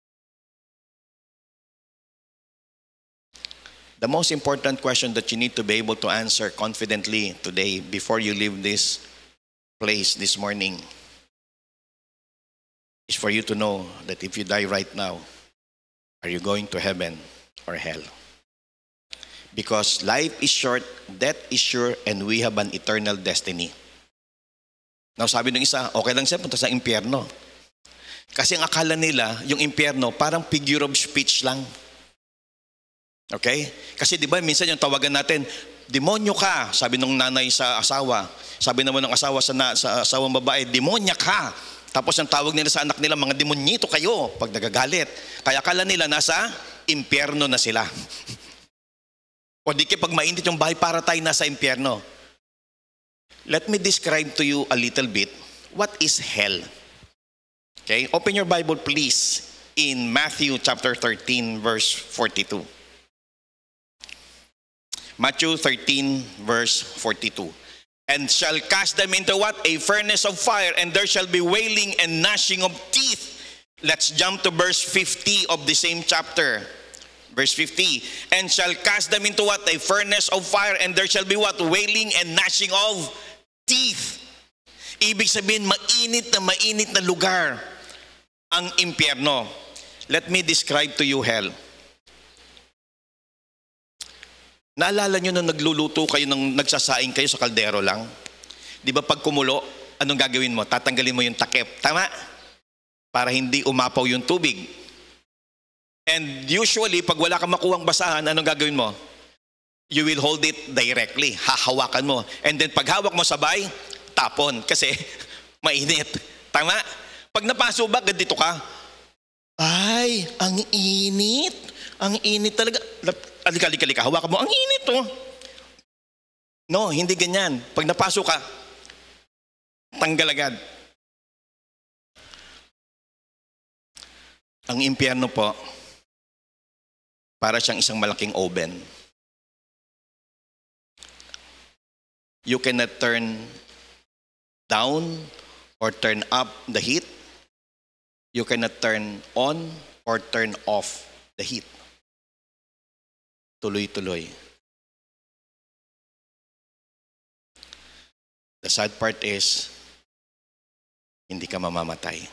The most important question that you need to be able to answer confidently today before you leave this place this morning is for you to know that if you die right now, are you going to heaven or hell? Because life is short, death is sure, and we have an eternal destiny. Now sabi ng isa, okay lang siya punta sa impyerno. Kasi ang akala nila, yung impyerno parang figure of speech lang. Okay? Kasi di ba minsan yung tawagan natin, demonyo ka, sabi ng nanay sa asawa. Sabi naman ng asawa sa, na, sa asawang babae, demonya ka. Tapos ang tawag nila sa anak nila, mga demonyito kayo pag nagagalit. Kaya akala nila nasa impyerno na sila. O di kaya pag mainit yung bahay, para tayo nasa impyerno. Let me describe to you a little bit what is hell. Okay? Open your Bible please in Matthew chapter thirteen verse forty-two. Matthew thirteen, verse forty-two. And shall cast them into what? A furnace of fire, and there shall be wailing and gnashing of teeth. Let's jump to verse fifty of the same chapter. Verse fifty. And shall cast them into what? A furnace of fire, and there shall be what? Wailing and gnashing of teeth. Ibig sabihin, mainit na mainit na lugar ang impyerno. Let me describe to you hell. Naalala nyo nung nagluluto kayo, nung nagsasaing kayo sa kaldero lang? Di ba pag kumulo, anong gagawin mo? Tatanggalin mo yung takip. Tama? Para hindi umapaw yung tubig. And usually, pag wala kang makuhang basahan, anong gagawin mo? You will hold it directly. Hahawakan mo. And then pag hawak mo sabay, tapon. Kasi mainit. Tama? Pag napaso ba, ganito ka? Ay, ang init. Ang init talaga. Alika, alika, alika. Hawakan mo. Ang init, oh. No, hindi ganyan. Pag napasok ka, tanggal agad. Ang impyerno po, para siyang isang malaking oven. You cannot turn down or turn up the heat. You cannot turn on or turn off the heat. Tuloy-tuloy. The sad part is, hindi ka mamamatay.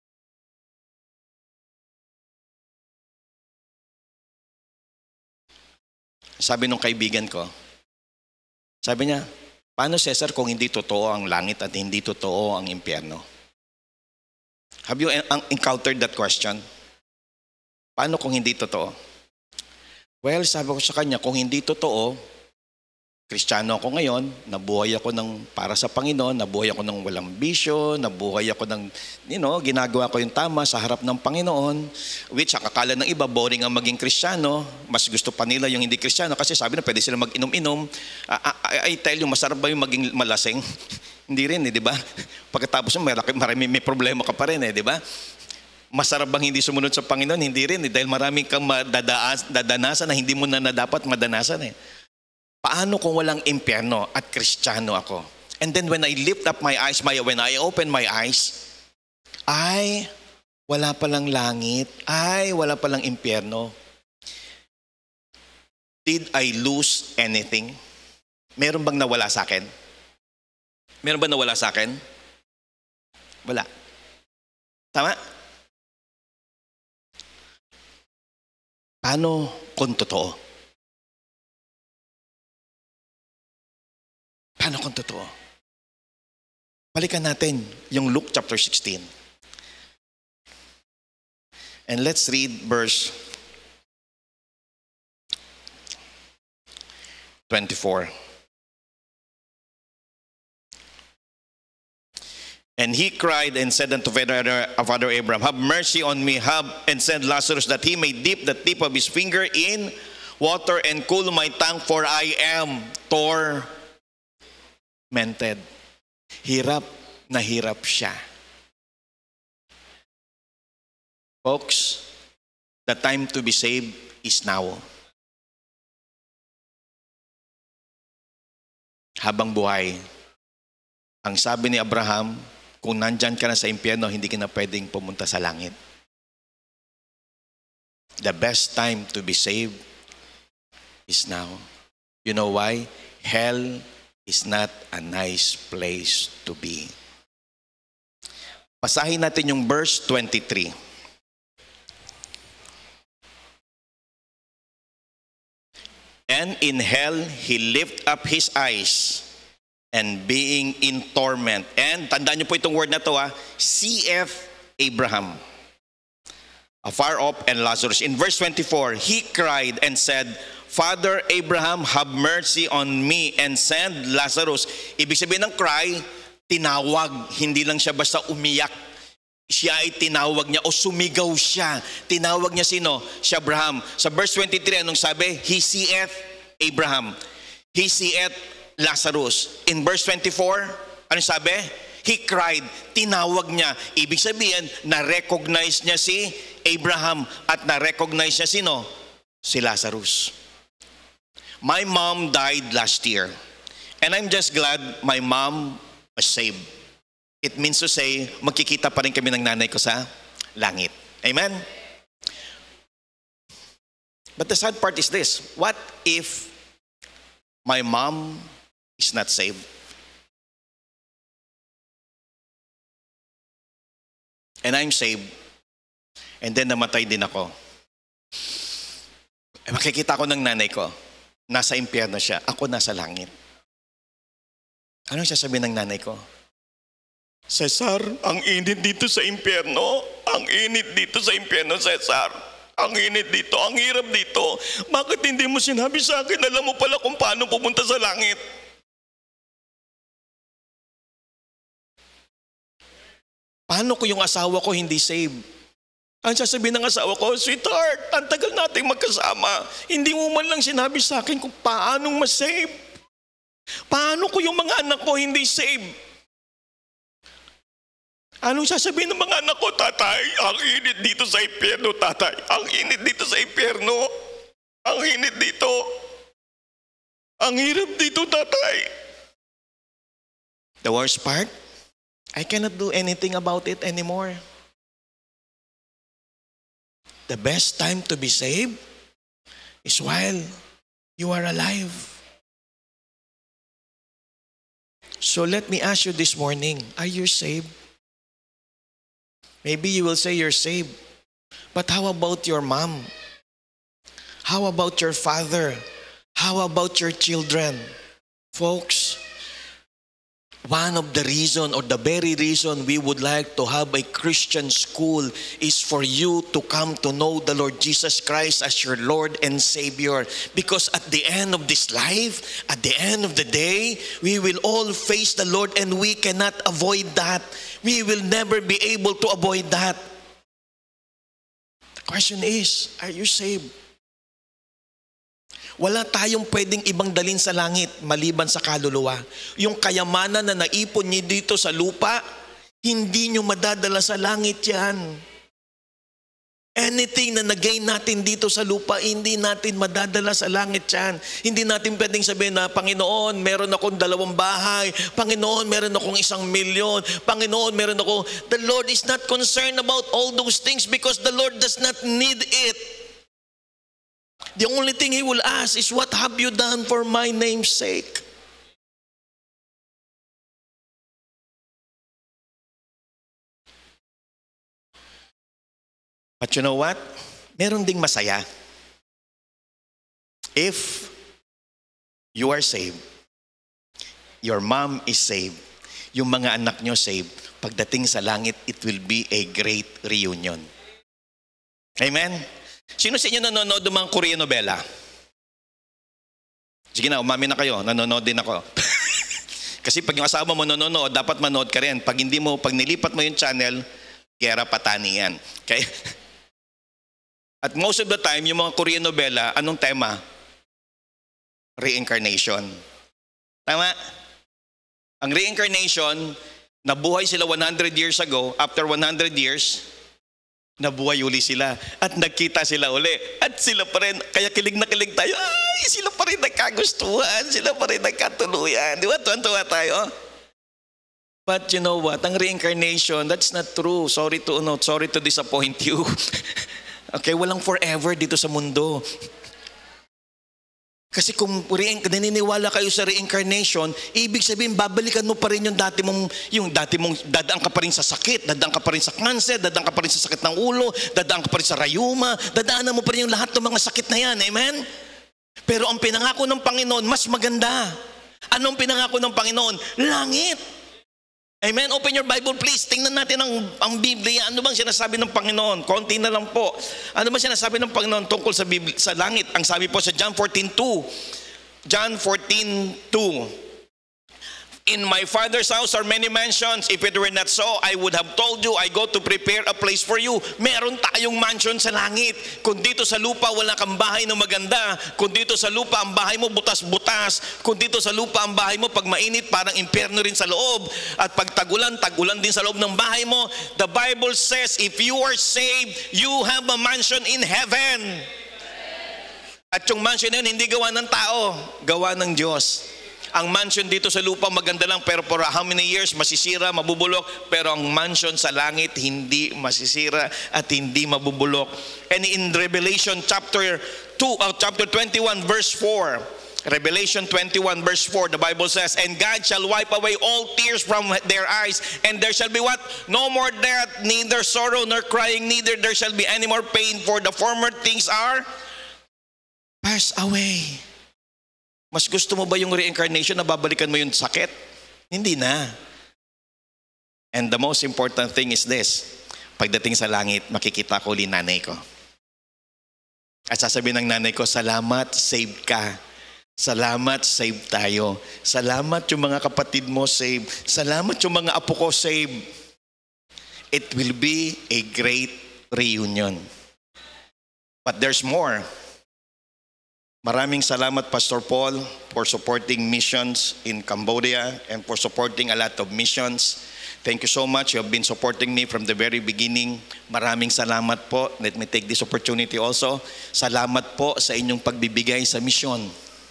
Sabi nung kaibigan ko, sabi niya, paano Cesar kung hindi totoo ang langit at hindi totoo ang impyerno? Have you encountered that question? Paano kung hindi totoo? Well, sabi ko sa kanya, kung hindi totoo, Kristiyano ako ngayon, nabuhay ako ng para sa Panginoon, nabuhay ako ng walang bisyo, nabuhay ako ng, you know, ginagawa ko yung tama sa harap ng Panginoon, which akakala ng iba, boring ang maging Kristiyano, mas gusto pa nila yung hindi Kristiyano kasi sabi na pwede sila mag-inom-inom. I, I, I tell you, masarap ba yung maging malasing? Hindi rin, eh, di ba? Pagkatapos mo, marami may problema ka pa rin, eh, di ba? Masarap bang hindi sumunod sa Panginoon? Hindi rin, eh, dahil marami kang madadaas, dadanasan na hindi mo na, na dapat madanasan. Eh. Paano kung walang impyerno at Kristiyano ako? And then when I lift up my eyes, my, when I open my eyes, ay, wala palang langit, ay, wala palang impyerno. Did I lose anything? Meron bang nawala sa akin? Meron bang nawala sa akin? Wala. Tama? Paano kung totoo? Paano kung totoo? Balikan natin yung Luke chapter sixteen. And let's read verse twenty-four. And he cried and said unto Father, Father Abraham, have mercy on me, have and send Lazarus that he may dip the tip of his finger in water and cool my tongue, for I am tormented. Hirap na hirap siya. Folks, the time to be saved is now. Habang buhay, ang sabi ni Abraham, kung nandyan ka na sa impyerno, hindi ka na pwedeng pumunta sa langit. The best time to be saved is now. You know why? Hell is not a nice place to be. Basahin natin yung verse twenty-three. And in hell, he lift up his eyes, and being in torment. And tandaan niyo po itong word na to, ha? C F Abraham. Afar off and Lazarus. In verse twenty-four, he cried and said, Father Abraham, have mercy on me and send Lazarus. Ibig sabihin ng cry, tinawag. Hindi lang siya basta umiyak. Siya ay tinawag niya o sumigaw siya. Tinawag niya sino? Si Abraham. Sa verse twenty-three, anong sabi? He seeth Abraham. He seeth Lazarus. In verse twenty-four, ano sabi? He cried. Tinawag niya. Ibig sabihin, na-recognize niya si Abraham at na-recognize niya sino? Si Lazarus. My mom died last year. And I'm just glad my mom was saved. It means to say, magkikita pa rin kami ng nanay ko sa langit. Amen? But the sad part is this. What if my mom is not saved? And I'm saved. And then namatay din ako. Eh, makikita ko ng nanay ko. Nasa impyerno siya. Ako nasa langit. Anong sasabihin ng nanay ko? Cesar, ang init dito sa impyerno. Ang init dito sa impyerno, Cesar. Ang init dito. Ang hirap dito. Bakit hindi mo sinabi sa akin? Alam mo pala kung paano pumunta sa langit. Paano ko yung asawa ko hindi saved? Ang sasabihin ng asawa ko, sweetheart, ang tagal nating magkasama. Hindi mo man lang sinabi sa akin kung paanong masave. Paano ko yung mga anak ko hindi save? Anong sasabihin ng mga anak ko, tatay? Ang init dito sa impyerno, tatay. Ang init dito sa impyerno. Ang init dito. Ang hirap dito, tatay. The worst part, I cannot do anything about it anymore. The best time to be saved is while you are alive. So let me ask you this morning, are you saved? Maybe you will say you're saved. But how about your mom? How about your father? How about your children? Folks, one of the reason or the very reason we would like to have a Christian school is for you to come to know the Lord Jesus Christ as your Lord and Savior. Because at the end of this life, at the end of the day, we will all face the Lord and we cannot avoid that. We will never be able to avoid that. The question is, are you saved? Wala tayong pwedeng ibang dalhin sa langit maliban sa kaluluwa. Yung kayamanan na naipon niyo dito sa lupa, hindi niyo madadala sa langit yan. Anything na nagain natin dito sa lupa, hindi natin madadala sa langit yan. Hindi natin pwedeng sabihin na, Panginoon, meron akong dalawang bahay. Panginoon, meron akong isang milyon. Panginoon, meron ako. The Lord is not concerned about all those things because the Lord does not need it. The only thing He will ask is, what have you done for my name's sake? But you know what? Meron ding masaya. If you are saved, your mom is saved, yung mga anak nyo saved, pagdating sa langit, it will be a great reunion. Amen? Sino sa inyo nanonood ng mga Korean novela? Sige na, umami na kayo. Nanonood din ako. Kasi pag yung asawa mo nanonood, dapat manood ka rin. Pag hindi mo, pag nilipat mo yung channel, gera patani yan. Okay? At most of the time, yung mga Korean novela, anong tema? Reincarnation. Tama? Ang reincarnation, nabuhay sila one hundred years ago. After one hundred years, nabuhay uli sila at nagkita sila uli at sila pa rin, kaya kilig na kilig tayo, ay sila pa rin nagkagustuhan, sila pa rin nagkatuluyan, di ba? Tuwan-tuwa tayo. But you know what, ang reincarnation, that's not true. Sorry to, no, sorry to disappoint you. Okay, walang forever dito sa mundo. Kasi kung naniniwala kayo sa reincarnation, ibig sabihin, babalikan mo pa rin yung dati mong, yung dati mong, dadaan ka pa rin sa sakit, dadaan ka pa rin sa cancer, dadaan ka pa rin sa sakit ng ulo, dadaan ka pa rin sa rayuma, dadaanan mo pa rin yung lahat ng mga sakit na yan, amen? Pero ang pinangako ng Panginoon, mas maganda. Anong pinangako ng Panginoon? Langit. Amen? Open your Bible please. Tingnan natin ang, ang Biblia. Ano bang sinasabi ng Panginoon? Konti na lang po. Ano bang sinasabi ng Panginoon tungkol sa, Biblia, sa langit? Ang sabi po sa John fourteen two. John fourteen two. In my Father's house are many mansions. If it were not so, I would have told you, I go to prepare a place for you. Meron tayong mansion sa langit. Kung dito sa lupa wala kang bahay na maganda, kung dito sa lupa ang bahay mo butas-butas, kung dito sa lupa ang bahay mo pag mainit parang impyerno rin sa loob, at pag tagulan, tagulan din sa loob ng bahay mo, the Bible says, if you are saved, you have a mansion in heaven. At yung mansion na yun, hindi gawa ng tao, gawa ng Diyos. Ang mansion dito sa lupa maganda lang, pero for how many years masisira, mabubulok. Pero ang mansion sa langit hindi masisira at hindi mabubulok. And in Revelation chapter two, uh, chapter twenty-one verse four, Revelation twenty-one verse four, the Bible says, "And God shall wipe away all tears from their eyes, and there shall be what? No more death, neither sorrow nor crying, neither there shall be any more pain, for the former things are passed away." Mas gusto mo ba yung reincarnation na babalikan mo yung sakit? Hindi na. And the most important thing is this. Pagdating sa langit, makikita ko ulit nanay ko. At sasabihin ng nanay ko, "Salamat, save ka. Salamat, save tayo. Salamat yung mga kapatid mo, save. Salamat yung mga apo ko, save." It will be a great reunion. But there's more. Maraming salamat, Pastor Paul, for supporting missions in Cambodia and for supporting a lot of missions. Thank you so much. You have been supporting me from the very beginning. Maraming salamat po. Let me take this opportunity also. Salamat po sa inyong pagbibigay sa misyon.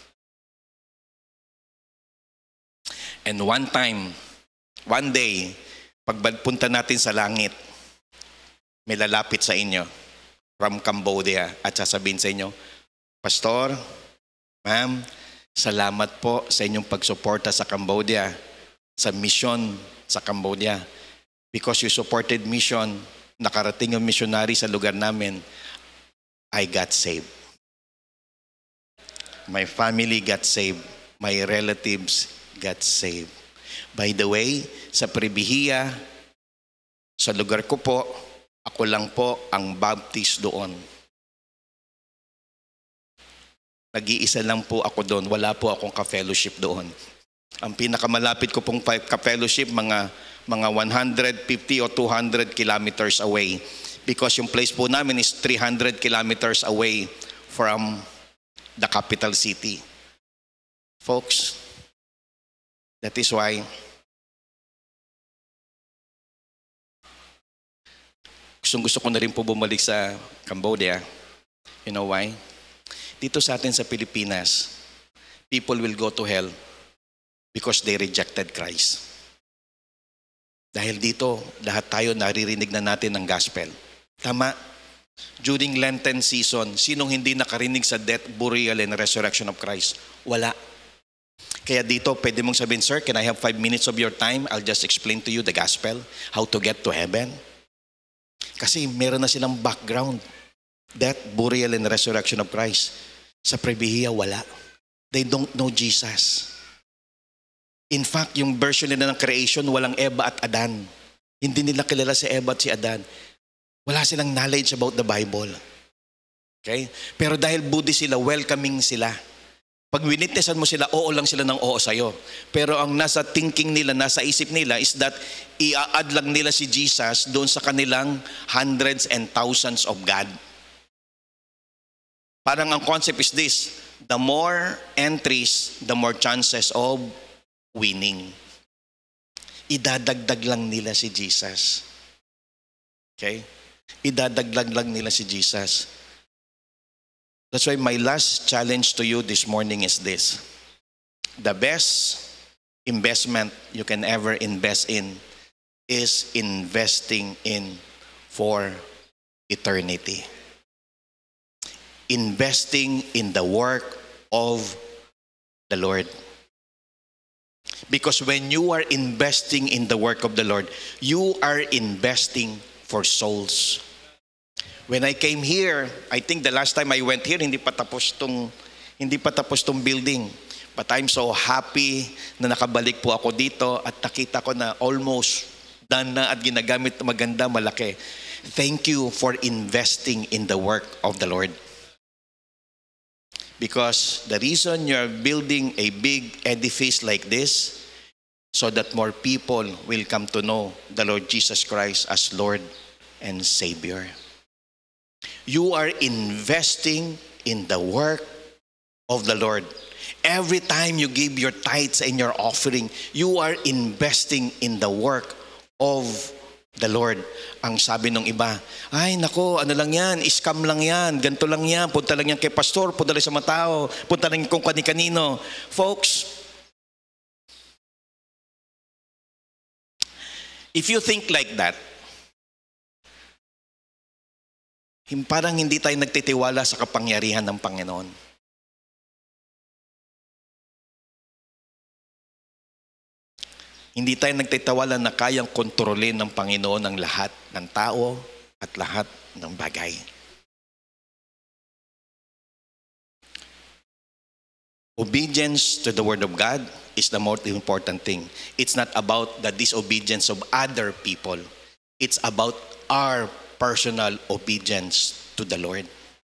And one time, one day, pagpunta natin sa langit, may lalapit sa inyo from Cambodia at sasabihin sa inyo, "Pastor, ma'am, salamat po sa inyong pagsuporta sa Cambodia, sa mission sa Cambodia. Because you supported mission, nakarating yung missionary sa lugar namin, I got saved. My family got saved. My relatives got saved." By the way, sa Prebihiya, sa lugar ko po, ako lang po ang baptist doon. Nag-iisa lang po ako doon. Wala po akong ka-fellowship doon. Ang pinakamalapit ko pong ka-fellowship, mga, mga one hundred fifty o two hundred kilometers away. Because yung place po namin is three hundred kilometers away from the capital city. Folks, that is why gustong gusto ko na rin po bumalik sa Cambodia. You know why? Dito sa atin sa Pilipinas, people will go to hell because they rejected Christ. Dahil dito, lahat tayo naririnig na natin ng gospel. Tama? During Lenten season, sinong hindi nakarinig sa death, burial, and resurrection of Christ? Wala. Kaya dito, pwede mong sabihin, "Sir, can I have five minutes of your time? I'll just explain to you the gospel, how to get to heaven." Kasi meron na silang background. Death, burial, and resurrection of Christ. Sa Prebihiya, wala. They don't know Jesus. In fact, yung version nila ng creation, walang Eva at Adan. Hindi nila kilala si Eva at si Adan. Wala silang knowledge about the Bible. Okay? Pero dahil Buddhist sila, welcoming sila. Pag winitnessan mo sila, oo lang sila ng oo sa'yo. Pero ang nasa thinking nila, nasa isip nila is that i-add lang nila si Jesus doon sa kanilang hundreds and thousands of God. Parang ang concept is this: the more entries, the more chances of winning. Idadagdag lang nila si Jesus. Okay? Idadagdag lang nila si Jesus. That's why my last challenge to you this morning is this: the best investment you can ever invest in is investing in for eternity. Investing in the work of the Lord. Because when you are investing in the work of the Lord, you are investing for souls. When I came here, I think the last time I went here, hindi pa tapos tong, hindi pa tapos tong building. But I'm so happy na nakabalik po ako dito at nakita ko na almost done na at ginagamit maganda, malaki. Thank you for investing in the work of the Lord. Because the reason you're building a big edifice like this, so that more people will come to know the Lord Jesus Christ as Lord and Savior. You are investing in the work of the Lord. Every time you give your tithes and your offering, you are investing in the work of the Lord. Ang sabi ng iba, ay nako, ano lang yan, scam lang yan, ganito lang yan, punta lang yan kay pastor, punta lang sa mga tao, punta lang kung kani-kanino. Folks, if you think like that, parang hindi tayo nagtitiwala sa kapangyarihan ng Panginoon. Hindi tayo nagtitiwala na kayang kontrolin ng Panginoon ang lahat ng tao at lahat ng bagay. Obedience to the Word of God is the most important thing. It's not about the disobedience of other people. It's about our personal obedience to the Lord.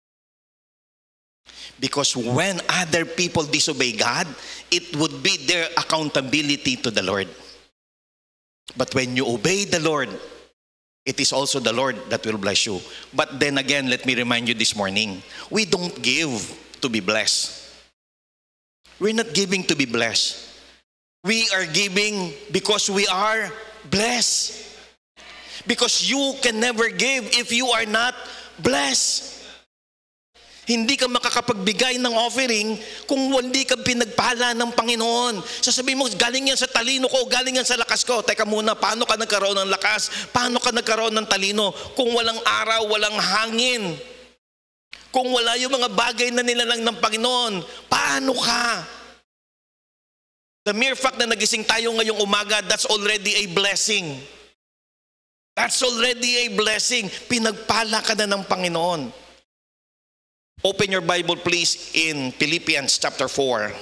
Because when other people disobey God, it would be their accountability to the Lord. But when you obey the Lord, it is also the Lord that will bless you. But then again, let me remind you this morning, we don't give to be blessed. We're not giving to be blessed. We are giving because we are blessed. Because you can never give if you are not blessed. Hindi ka makakapagbigay ng offering kung hindi ka pinagpala ng Panginoon. Sasabihin mo, galing yan sa talino ko, galing yan sa lakas ko. Teka muna, paano ka nagkaroon ng lakas? Paano ka nagkaroon ng talino? Kung walang araw, walang hangin. Kung wala yung mga bagay na nilalang ng Panginoon, paano ka? The mere fact na nagising tayo ngayong umaga, that's already a blessing. That's already a blessing. Pinagpala ka na ng Panginoon. Open your Bible please in Philippians chapter four,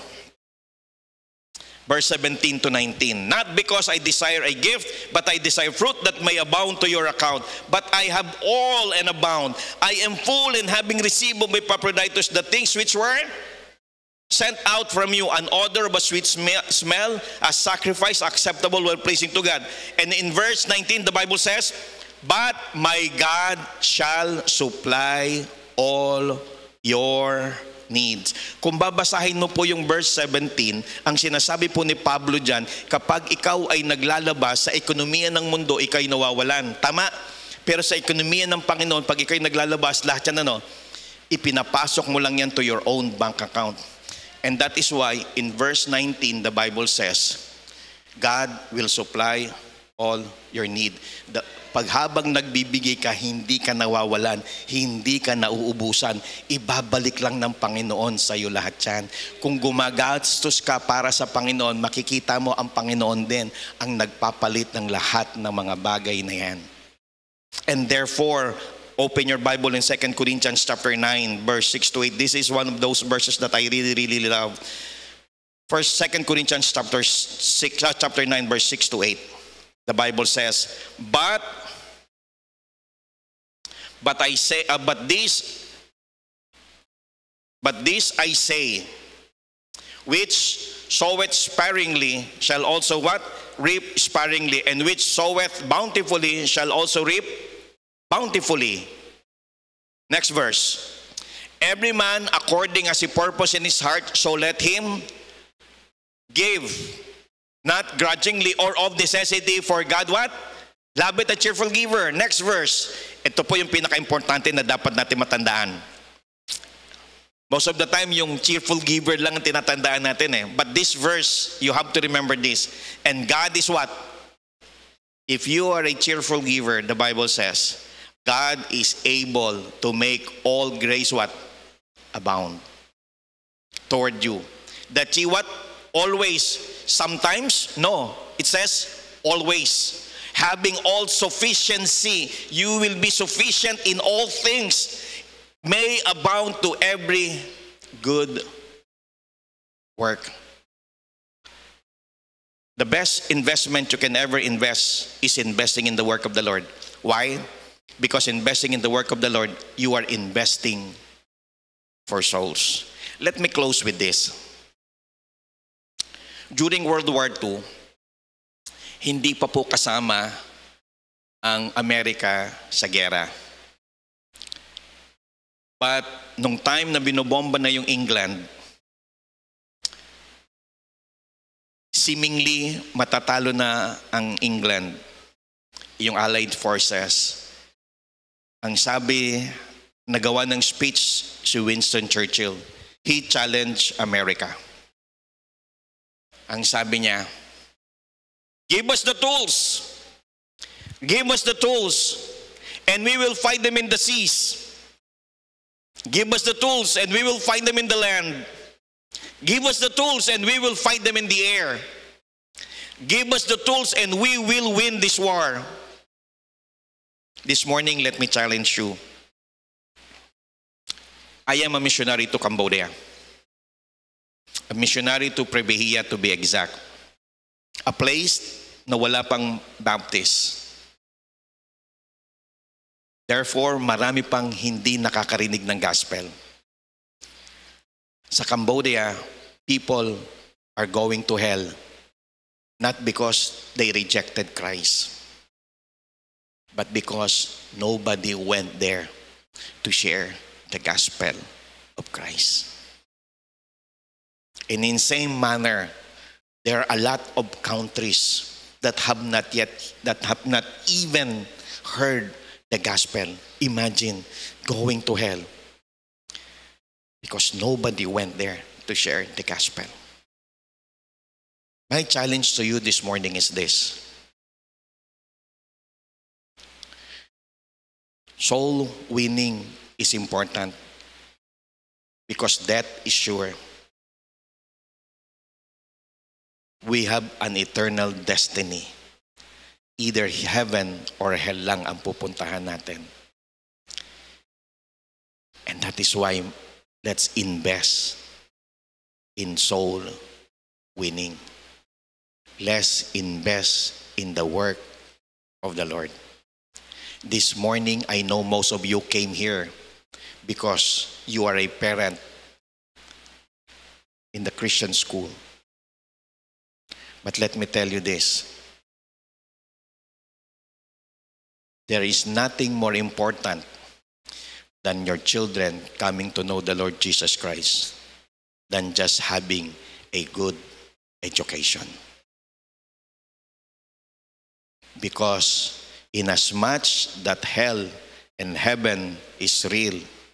verse seventeen to nineteen. Not because I desire a gift, but I desire fruit that may abound to your account. But I have all and abound. I am full in having received of my Epaphroditus the things which were sent out from you, an odor of a sweet smell, a sacrifice acceptable, well pleasing to God. And in verse nineteen, the Bible says, but my God shall supply all your needs. Kung babasahin mo po yung verse seventeen, ang sinasabi po ni Pablo dyan, kapag ikaw ay naglalabas sa ekonomiya ng mundo, ikaw'y nawawalan. Tama? Pero sa ekonomiya ng Panginoon, pag ikaw'y naglalabas, lahat yan ano, ipinapasok mo lang yan to your own bank account. And that is why in verse nineteen, the Bible says, God will supply all your need. The, paghabang nagbibigay ka, hindi ka nawawalan, hindi ka nauubusan, ibabalik lang ng Panginoon sa iyo lahat yan. Kung gumagastos ka para sa Panginoon, makikita mo ang Panginoon din ang nagpapalit ng lahat ng mga bagay na yan. And therefore, open your Bible in Second Corinthians chapter nine, verse six to eight. This is one of those verses that I really, really love. First, Second Corinthians chapter six, uh, chapter nine, verse six to eight. The Bible says, but, but I say, uh, but this, but this I say, which soweth sparingly shall also what? Reap sparingly, and which soweth bountifully shall also reap bountifully. Next verse. Every man according as he purpose in his heart, so let him give. Not grudgingly or of necessity, for God what? Loveth a cheerful giver. Next verse. Ito po yung pinaka-importante na dapat natin matandaan. Most of the time, yung cheerful giver lang ang tinatandaan natin eh. But this verse, you have to remember this. And God is what? If you are a cheerful giver, the Bible says, God is able to make all grace what? Abound toward you. That ye what? Always. Sometimes, no. It says, always. Having all sufficiency, you will be sufficient in all things, may abound to every good work. The best investment you can ever invest is investing in the work of the Lord. Why? Because investing in the work of the Lord, you are investing for souls. Let me close with this. During World War Two, hindi pa po kasama ang Amerika sa gera. But nung time na binobomba na yung England, seemingly matatalo na ang England. yung Allied Forces, ang sabi, nagawa ng speech si Winston Churchill, he challenged America. Ang sabi niya, give us the tools. Give us the tools and we will fight them in the seas. Give us the tools and we will fight them in the land. Give us the tools and we will fight them in the air. Give us the tools and we will win this war. This morning, let me challenge you. I am a missionary to Cambodia. A missionary to Prebihia to be exact. A place na wala pang Baptist. Therefore, marami pang hindi nakakarinig ng gospel. Sa Cambodia, people are going to hell not because they rejected Christ, but because nobody went there to share the gospel of Christ. And in same manner, there are a lot of countries that have not yet, that have not even heard the gospel. Imagine going to hell because nobody went there to share the gospel. My challenge to you this morning is this. Soul winning is important because death is sure. We have an eternal destiny. Either heaven or hell lang ang pupuntahan natin. And that is why let's invest in soul winning. Let's invest in the work of the Lord. This morning, I know most of you came here because you are a parent in the Christian school. But let me tell you this. There is nothing more important than your children coming to know the Lord Jesus Christ than just having a good education. Because inasmuch that hell and heaven is real,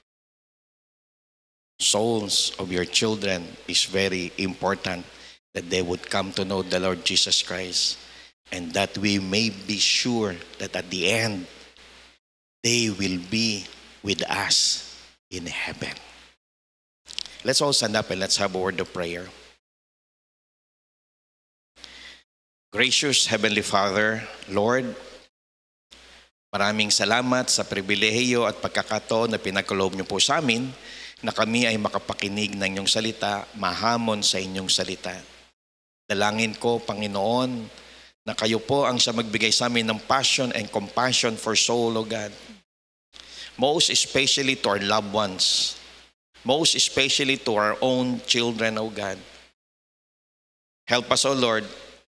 souls of your children is very important that they would come to know the Lord Jesus Christ, and that we may be sure that at the end, they will be with us in heaven. Let's all stand up and let's have a word of prayer. Gracious Heavenly Father, Lord, maraming salamat sa pribilehiyo at pagkakataon na pinagkaloob niyo po sa amin na kami ay makapakinig ng inyong salita, mahamon sa inyong salita. Dalangin ko, Panginoon, na kayo po ang siya magbigay sa amin ng passion and compassion for soul, O God. Most especially to our loved ones. Most especially to our own children, O God. Help us, O Lord,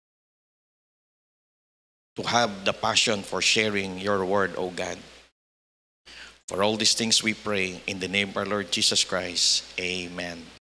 to have the passion for sharing your word, O God. For all these things we pray in the name of our Lord Jesus Christ. Amen.